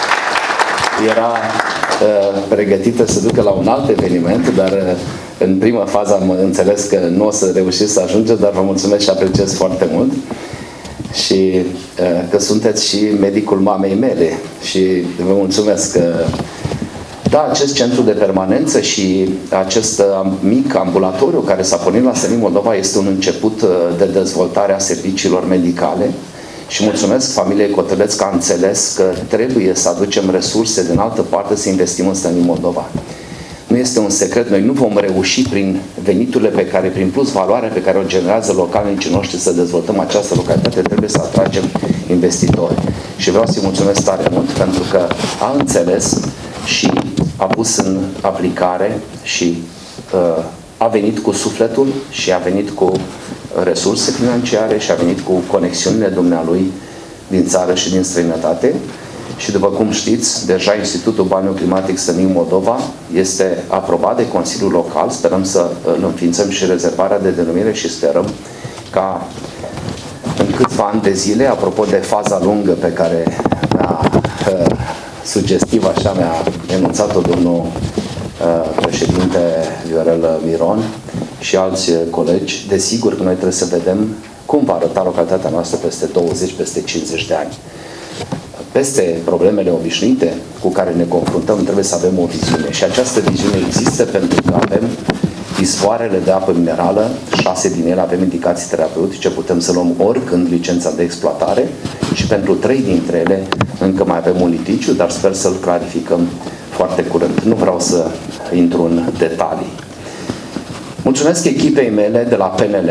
era uh, pregătită să ducă la un alt eveniment, dar uh, în prima fază am înțeles că nu o să reușiți să ajungeți, dar vă mulțumesc și apreciez foarte mult și uh, că sunteți și medicul mamei mele și vă mulțumesc că da, acest centru de permanență și acest mic ambulatoriu care s-a pornit la Slănic Moldova este un început de dezvoltare a serviciilor medicale și mulțumesc familiei Cotăleț că a înțeles că trebuie să aducem resurse din altă parte să investim în Slănic Moldova. Nu este un secret, noi nu vom reuși prin veniturile pe care, prin plus valoarea pe care o generează localnicii noștri să dezvoltăm această localitate, trebuie să atragem investitori. Și vreau să-i mulțumesc tare mult pentru că a înțeles și a pus în aplicare și uh, a venit cu sufletul și a venit cu resurse financiare și a venit cu conexiunile dumnealui din țară și din străinătate. Și după cum știți, deja Institutul Balneoclimatic Climatic Slănic Moldova este aprobat de Consiliul Local. Sperăm să îl înființăm și rezervarea de denumire și sperăm ca în câțiva ani de zile, apropo de faza lungă pe care a, uh, sugestiv așa mi-a enunțat-o domnul uh, președinte Viorel Miron și alți colegi, desigur că noi trebuie să vedem cum va arăta localitatea noastră peste douăzeci, peste cincizeci de ani. Peste problemele obișnuite cu care ne confruntăm, trebuie să avem o viziune. Și această viziune există pentru că avem izvoarele de apă minerală, șase din ele avem indicații terapeutice, putem să luăm oricând licența de exploatare și pentru trei dintre ele încă mai avem un litigiu, dar sper să-l clarificăm foarte curând. Nu vreau să intru în detalii. Mulțumesc echipei mele de la P N L.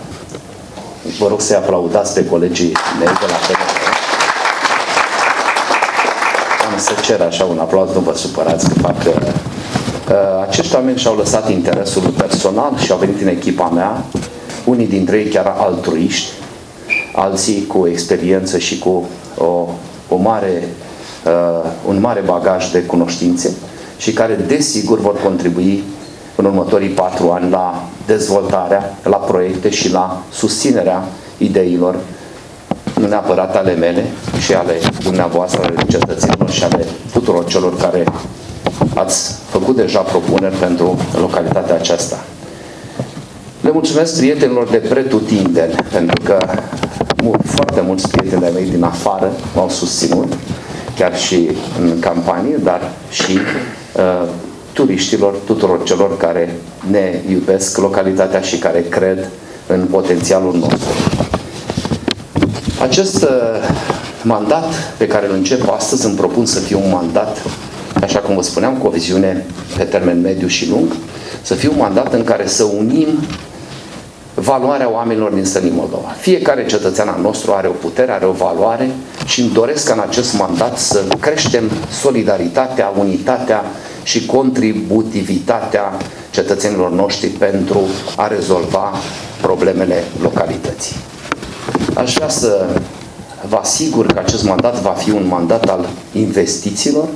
Vă rog să-i aplaudați pe colegii mei de la P N L. Am să cer așa un aplauz, nu vă supărați că fac... Uh, acești oameni și-au lăsat interesul personal și au venit în echipa mea, unii dintre ei chiar altruiști, alții cu experiență și cu o, o mare uh, un mare bagaj de cunoștințe și care, desigur, vor contribui în următorii patru ani la dezvoltarea, la proiecte și la susținerea ideilor, nu neapărat ale mele, și ale dumneavoastră, ale cetățenilor și ale tuturor celor care ați făcut deja propuneri pentru localitatea aceasta. Le mulțumesc prietenilor de pretutindeni, pentru că foarte mulți prieteni de mei din afară m-au susținut, chiar și în campanie, dar și uh, turiștilor, tuturor celor care ne iubesc localitatea și care cred în potențialul nostru. Acest uh, mandat pe care îl încep astăzi îmi propun să fie un mandat, așa cum vă spuneam, cu o viziune pe termen mediu și lung, să fie un mandat în care să unim valoarea oamenilor din Slănic Moldova. Fiecare cetățean al nostru are o putere, are o valoare și îmi doresc ca în acest mandat să creștem solidaritatea, unitatea și contributivitatea cetățenilor noștri pentru a rezolva problemele localității. Aș vrea să vă asigur că acest mandat va fi un mandat al investițiilor,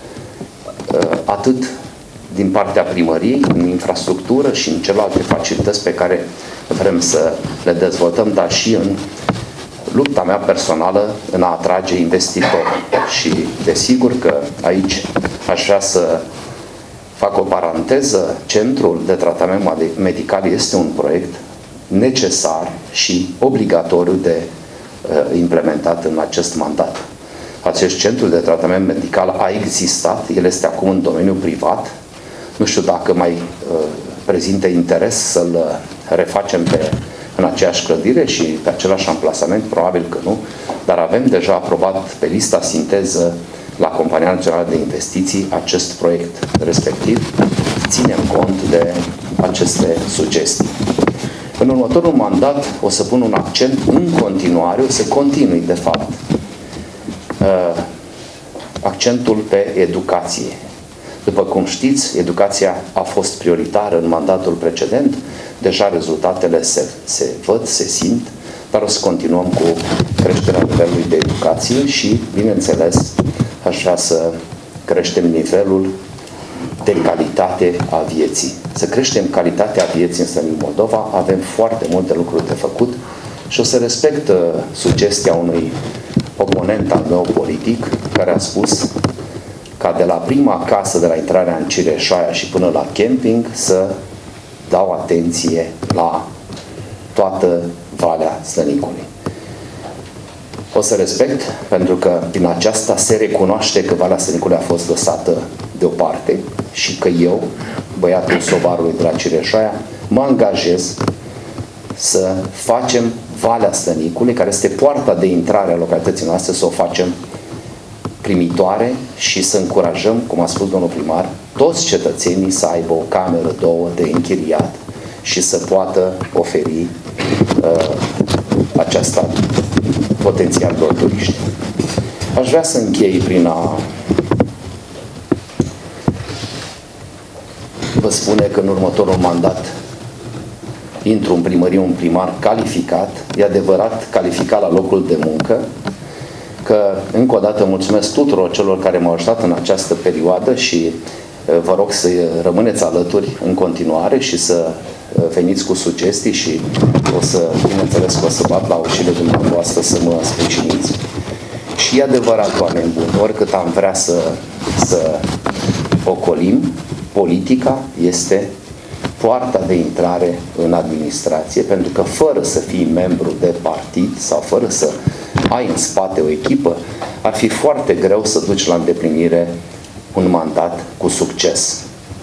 atât din partea primăriei, în infrastructură și în celelalte facilități pe care vrem să le dezvoltăm, dar și în lupta mea personală în a atrage investitori. Și desigur că aici aș vrea să fac o paranteză. Centrul de tratament medical este un proiect necesar și obligatoriu de uh, implementat în acest mandat. Acest centru de tratament medical a existat, el este acum în domeniul privat. Nu știu dacă mai uh, prezintă interes să-l refacem pe, în aceeași clădire și pe același amplasament, probabil că nu, dar avem deja aprobat pe lista sinteză la Compania Națională de Investiții acest proiect respectiv. Ținem cont de aceste sugestii. În următorul mandat o să pun un accent în continuare, o să continui de fapt uh, accentul pe educație. După cum știți, educația a fost prioritară în mandatul precedent, deja rezultatele se, se văd, se simt, dar o să continuăm cu creșterea nivelului de educație și, bineînțeles, aș vrea să creștem nivelul de calitate a vieții. Să creștem calitatea vieții în Slănic Moldova, avem foarte multe lucruri de făcut și o să respect uh, sugestia unui oponent al meu politic care a spus ca de la prima casă, de la intrarea în Cireșoaia și până la camping, să dau atenție la toată Valea Slănicului. O să respect, pentru că prin aceasta se recunoaște că Valea Slănicului a fost lăsată deoparte și că eu, băiatul sobarului de la Cireșoaia, mă angajez să facem Valea Slănicului, care este poarta de intrare a localității noastre, să o facem primitoare și să încurajăm, cum a spus domnul primar, toți cetățenii să aibă o cameră, două de închiriat și să poată oferi uh, aceasta potențial doar turiști. Aș vrea să închei prin a vă spune că în următorul mandat intru în primărie un primar calificat, e adevărat, calificat la locul de muncă, că încă o dată mulțumesc tuturor celor care m-au ajutat în această perioadă și vă rog să rămâneți alături în continuare și să veniți cu sugestii și o să, bineînțeles, că o să bat la ușile dumneavoastră să mă sprijiniți. Și e adevărat, oameni buni, oricât am vrea să, să ocolim, politica este poarta de intrare în administrație, pentru că fără să fii membru de partid sau fără să ai în spate o echipă, ar fi foarte greu să duci la îndeplinire un mandat cu succes.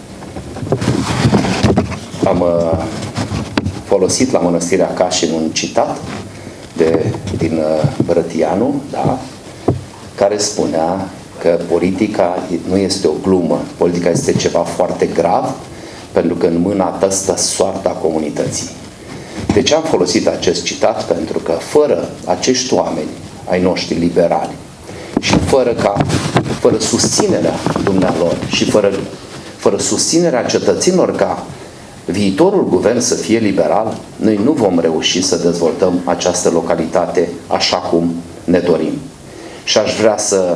Am uh, folosit la Mănăstirea Cașin un citat de, din uh, Brătianu, da, care spunea că politica nu este o glumă, politica este ceva foarte grav, pentru că în mâna ta stă soarta comunității. De ce am folosit acest citat? Pentru că fără acești oameni ai noștri liberali și fără, ca, fără susținerea dumnealor și fără, fără susținerea cetățenilor ca viitorul guvern să fie liberal, noi nu vom reuși să dezvoltăm această localitate așa cum ne dorim. Și aș vrea să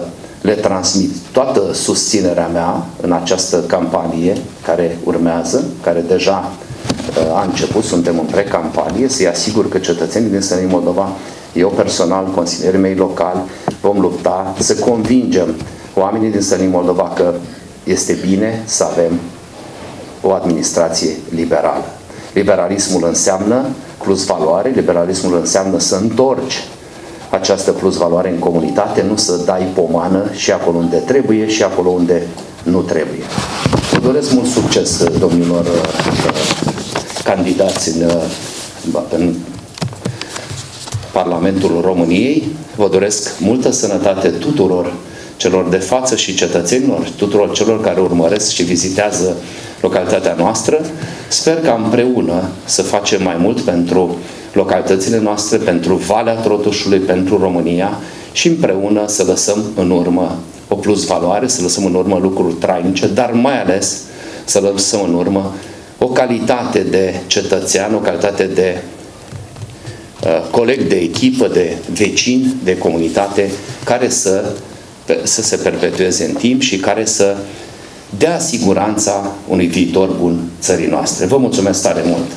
le transmit toată susținerea mea în această campanie care urmează, care deja a început, suntem în pre-campanie, să-i asigur că cetățenii din Slănic Moldova, eu personal, consilierii mei locali, vom lupta să convingem oamenii din Slănic Moldova că este bine să avem o administrație liberală. Liberalismul înseamnă plus valoare, liberalismul înseamnă să întorci această plus valoare în comunitate, nu să dai pomană și acolo unde trebuie și acolo unde nu trebuie. Vă doresc mult succes, domnilor candidați în, în Parlamentul României. Vă doresc multă sănătate tuturor celor de față și cetățenilor, tuturor celor care urmăresc și vizitează localitatea noastră. Sper că împreună să facem mai mult pentru localitățile noastre, pentru Valea Trotușului, pentru România și împreună să lăsăm în urmă o plusvaloare, să lăsăm în urmă lucruri trainice, dar mai ales să lăsăm în urmă o calitate de cetățean, o calitate de uh, coleg de echipă, de vecin, de comunitate, care să, să se perpetueze în timp și care să dea siguranța unui viitor bun țării noastre. Vă mulțumesc tare mult!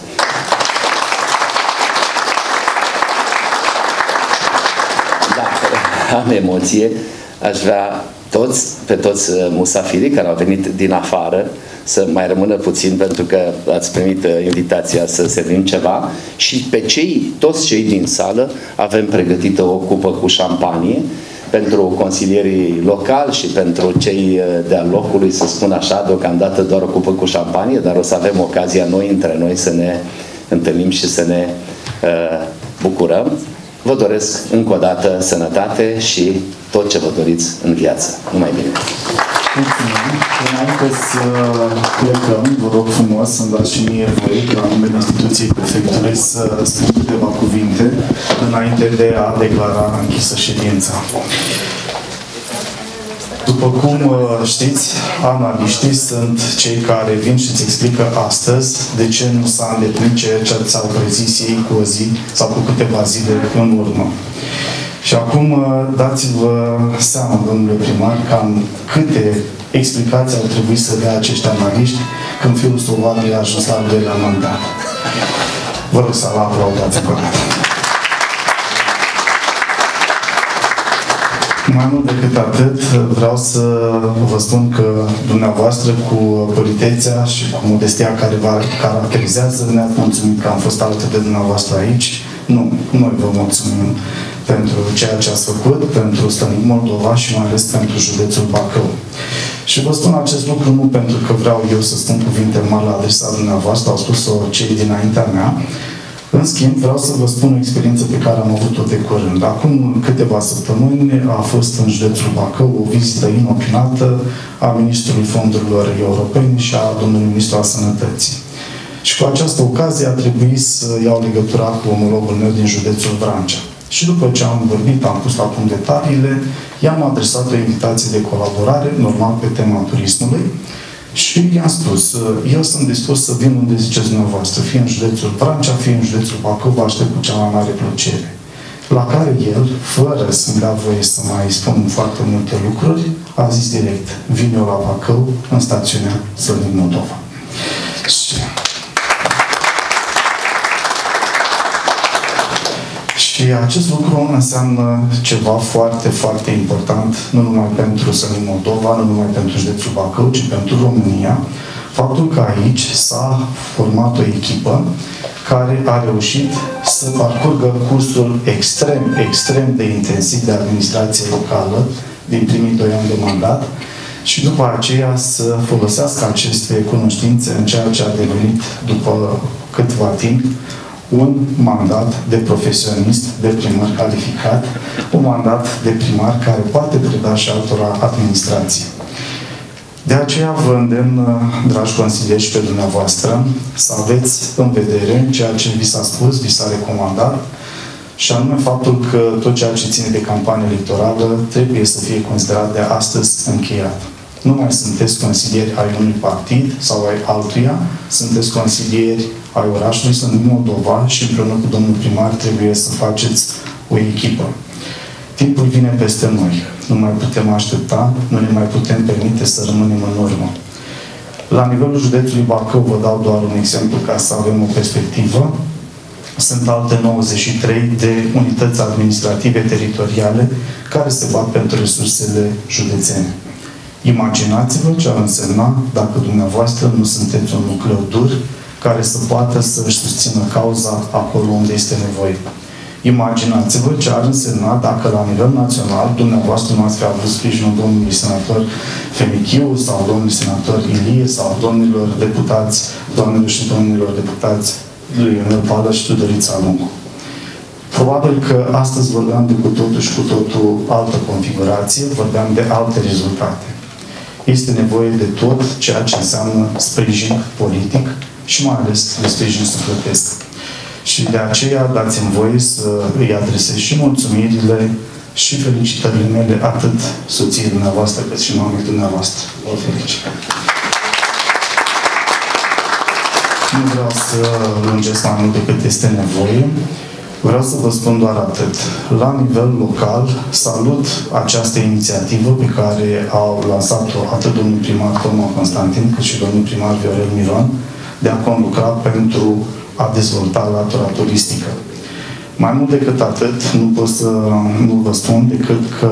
Da, am emoție. Aș vrea toți, pe toți musafirii care au venit din afară să mai rămână puțin pentru că ați primit invitația să servim ceva și pe cei, toți cei din sală avem pregătită o cupă cu șampanie pentru consilierii locali și pentru cei de-al locului, să spun așa, deocamdată doar o cupă cu șampanie, dar o să avem ocazia noi între noi să ne întâlnim și să ne uh, bucurăm. Vă doresc încă o dată sănătate și tot ce vă doriți în viață. Numai bine! Mulțumim! Înainte să plecăm, vă rog frumos să-mi dați și mie voie, la numele instituției prefectului, să spun câteva cuvinte înainte de a declara închisă ședința. După cum știți, analiștii sunt cei care vin și îți explică astăzi de ce nu s-a îndeplinit ceea ce ți-au prezis ei cu o zi sau cu câteva zile în urmă. Și acum dați-vă seama, domnule primar, cam câte explicații au trebuit să dea acești analiști când fiul Slovaciei a ajuns la al doilea mandat. Vă rog să-l aplaudați încă o dată. Mai mult decât atât, vreau să vă spun că dumneavoastră, cu politețea și cu modestia care vă caracterizează, ne-ați mulțumit că am fost alături de dumneavoastră aici. Nu, noi vă mulțumim pentru ceea ce ați făcut, pentru Slănic Moldova și mai ales pentru județul Bacău. Și vă spun acest lucru nu pentru că vreau eu să spun cuvinte mari la adresa dumneavoastră, au spus-o cei dinaintea mea. În schimb, vreau să vă spun o experiență pe care am avut-o de curând. Acum câteva săptămâni a fost în județul Bacău o vizită inopinată a Ministrului Fondurilor Europene și a domnului Ministru al Sănătății. Și cu această ocazie a trebuit să iau legătura cu omologul meu din județul Vrancea. Și după ce am vorbit, am pus la punct detaliile, i-am adresat o invitație de colaborare, normal pe tema turismului, și i-am spus, eu sunt dispus să vin unde ziceți dumneavoastră, fie în județul Vrancea, fie în județul Bacău, vă aștept cu cea mai mare plăcere. La care el, fără să-mi dea voie să mai spun foarte multe lucruri, a zis direct, vin eu la Bacău, în stațiunea Slănic Moldova. Și... Și acest lucru înseamnă ceva foarte, foarte important, nu numai pentru Slănic Moldova, nu numai pentru județul Bacău, ci pentru România. Faptul că aici s-a format o echipă care a reușit să parcurgă cursul extrem, extrem de intensiv de administrație locală din primii doi ani de mandat și după aceea să folosească aceste cunoștințe în ceea ce a devenit după câtva timp un mandat de profesionist, de primar calificat, un mandat de primar care poate preda și altora administrație. De aceea vă îndemn, dragi consilieri și pe dumneavoastră, să aveți în vedere ceea ce vi s-a spus, vi s-a recomandat, și anume faptul că tot ceea ce ține de campanie electorală trebuie să fie considerat de astăzi încheiat. Nu mai sunteți consilieri ai unui partid sau ai altuia, sunteți consilieri ai orașului Slănic Moldova și împreună cu domnul primar trebuie să faceți o echipă. Timpul vine peste noi. Nu mai putem aștepta, nu ne mai putem permite să rămânem în urmă. La nivelul județului Bacău, vă dau doar un exemplu ca să avem o perspectivă. Sunt alte nouăzeci și trei de unități administrative teritoriale care se bat pentru resursele județene. Imaginați-vă ce ar însemna dacă dumneavoastră nu sunteți un nucleu dur care să poată să își susțină cauza acolo unde este nevoie. Imaginați-vă ce ar însemna dacă la nivel național dumneavoastră nu ați fi avut sprijinul domnului senator Femichiu sau domnului senator Ilie sau domnilor deputați, doamnelor și domnilor deputați lui Ionel Pală și Tudorița Lungu. Probabil că astăzi vorbeam de cu totul și cu totul altă configurație, vorbeam de alte rezultate. Este nevoie de tot ceea ce înseamnă sprijin politic și mai ales de sprijin sufletesc. Și de aceea dați-mi voie să îi adresez și mulțumirile și felicitările mele atât soției dumneavoastră cât și mamei dumneavoastră. Vă felicit! Nu vreau să lungesc mai mult decât este nevoie. Vreau să vă spun doar atât. La nivel local, salut această inițiativă pe care au lansat-o atât domnul primar Toma Constantin, cât și domnul primar Viorel Miron, de a conlucra pentru a dezvolta latura turistică. Mai mult decât atât, nu pot să nu vă spun decât că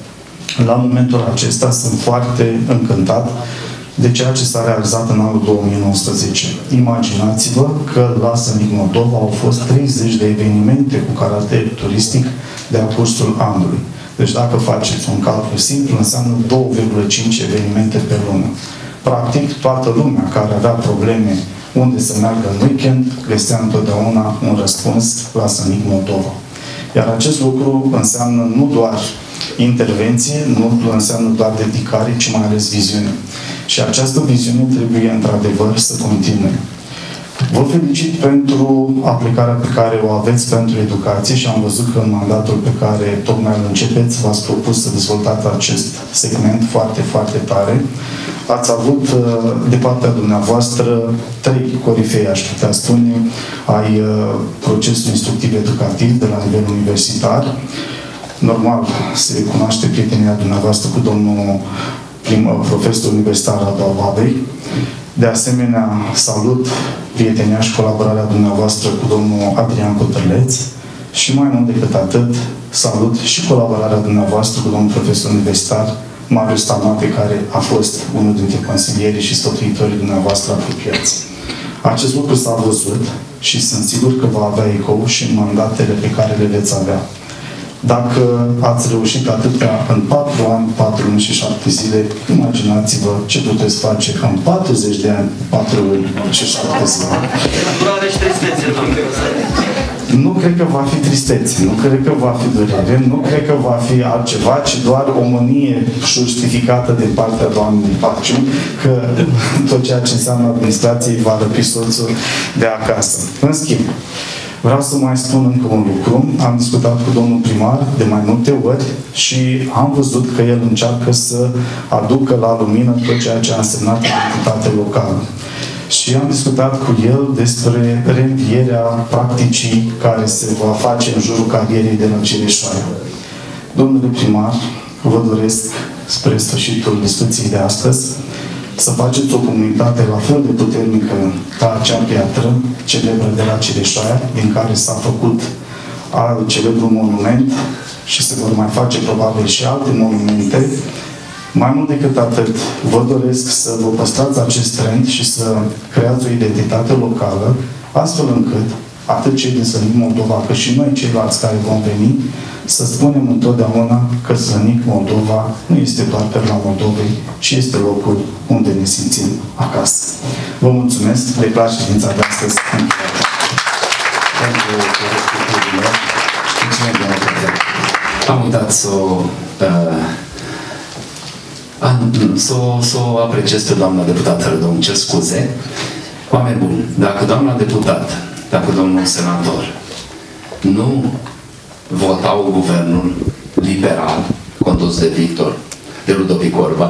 la momentul acesta sunt foarte încântat de ceea ce s-a realizat în anul două mii nouăsprezece. Imaginați-vă că la Sănic Moldova au fost treizeci de evenimente cu caracter turistic de-a cursul anului. Deci dacă faceți un calcul simplu, înseamnă două virgulă cinci evenimente pe lună. Practic, toată lumea care avea probleme unde să meargă în weekend, găsea întotdeauna un răspuns la Sănic Moldova. Iar acest lucru înseamnă nu doar intervenție, nu înseamnă doar dedicare, ci mai ales viziune. Și această viziune trebuie, într-adevăr, să continue. Vă felicit pentru aplicarea pe care o aveți pentru educație și am văzut că în mandatul pe care tocmai îl începeți v-ați propus să dezvoltați acest segment foarte, foarte tare. Ați avut de partea dumneavoastră trei corifei, aș putea spune, ai procesului instructiv educativ de la nivel universitar. Normal, se cunoaște prietenia dumneavoastră cu domnul prim, profesor universitar Radu Albabei. De asemenea, salut prietenia și colaborarea dumneavoastră cu domnul Adrian Cotărleț și mai mult decât atât, salut și colaborarea dumneavoastră cu domnul profesor universitar Marius Tamate, care a fost unul dintre consilierii și sfătuitorii dumneavoastră apropiați. Acest lucru s-a văzut și sunt sigur că va avea ecou și în mandatele pe care le veți avea. Dacă ați reușit atâtea în patru ani, patru luni și șapte zile, imaginați-vă ce puteți face în patruzeci de ani, patru luni și șapte zile. Nu cred că va fi tristețe, nu cred că va fi durere, nu cred că va fi altceva, ci doar o mânie justificată din partea doamnei Paciu, că tot ceea ce înseamnă administrație va răpi soțul de acasă. În schimb, vreau să mai spun încă un lucru. Am discutat cu domnul primar de mai multe ori și am văzut că el încearcă să aducă la lumină tot ceea ce a însemnat identitate locală. Și am discutat cu el despre reînvierea practicii care se va face în jurul carierei de la Cireșoaia. Domnule primar, vă doresc spre sfârșitul discuției de astăzi să faceți o comunitate la fel de puternică ca acea piatră celebră de la Cireșoaia, din care s-a făcut al celebru monument și se vor mai face probabil și alte monumente. Mai mult decât atât, vă doresc să vă păstrați acest trend și să creați o identitate locală, astfel încât atât cei din Slănic Moldova, cât și noi ceilalți care vom veni, să spunem întotdeauna că Slănic Moldova nu este doar perla Moldovei, ci este locul unde ne simțim acasă. Vă mulțumesc, declar ședința de astăzi. Am uitat să o să o, să o apreciez pe doamna deputată Rădău, îmi cer scuze. Oameni buni, dacă doamna deputată, dacă domnul senator nu votau guvernul liberal condus de Victor, de Ludovic Orban,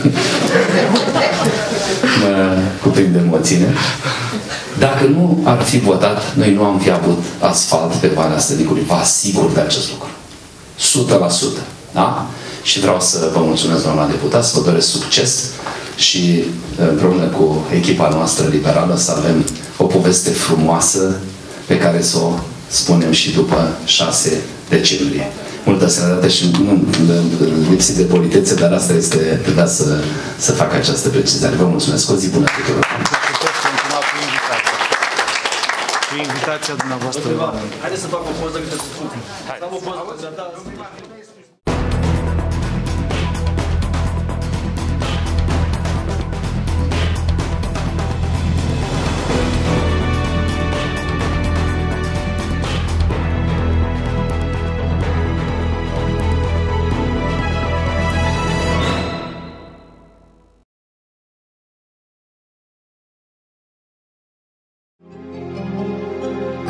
mă cuprind emoțiile, dacă nu ar fi votat, noi nu am fi avut asfalt pe Valea Stănicului. Vă asigur de acest lucru. sută la sută. Da? Și vreau să vă mulțumesc, doamna deputat, să vă doresc succes și împreună cu echipa noastră liberală să avem o poveste frumoasă pe care să o spunem și după șase decembrie. Multă sănătate și nu lipsit de politețe, dar asta este, trebuia să, să fac această precizare. Vă mulțumesc. O zi bună tuturor! Cu invitația dumneavoastră. Haideți să fac o poză câte să spun. Hai. Să am o poză. Thank you.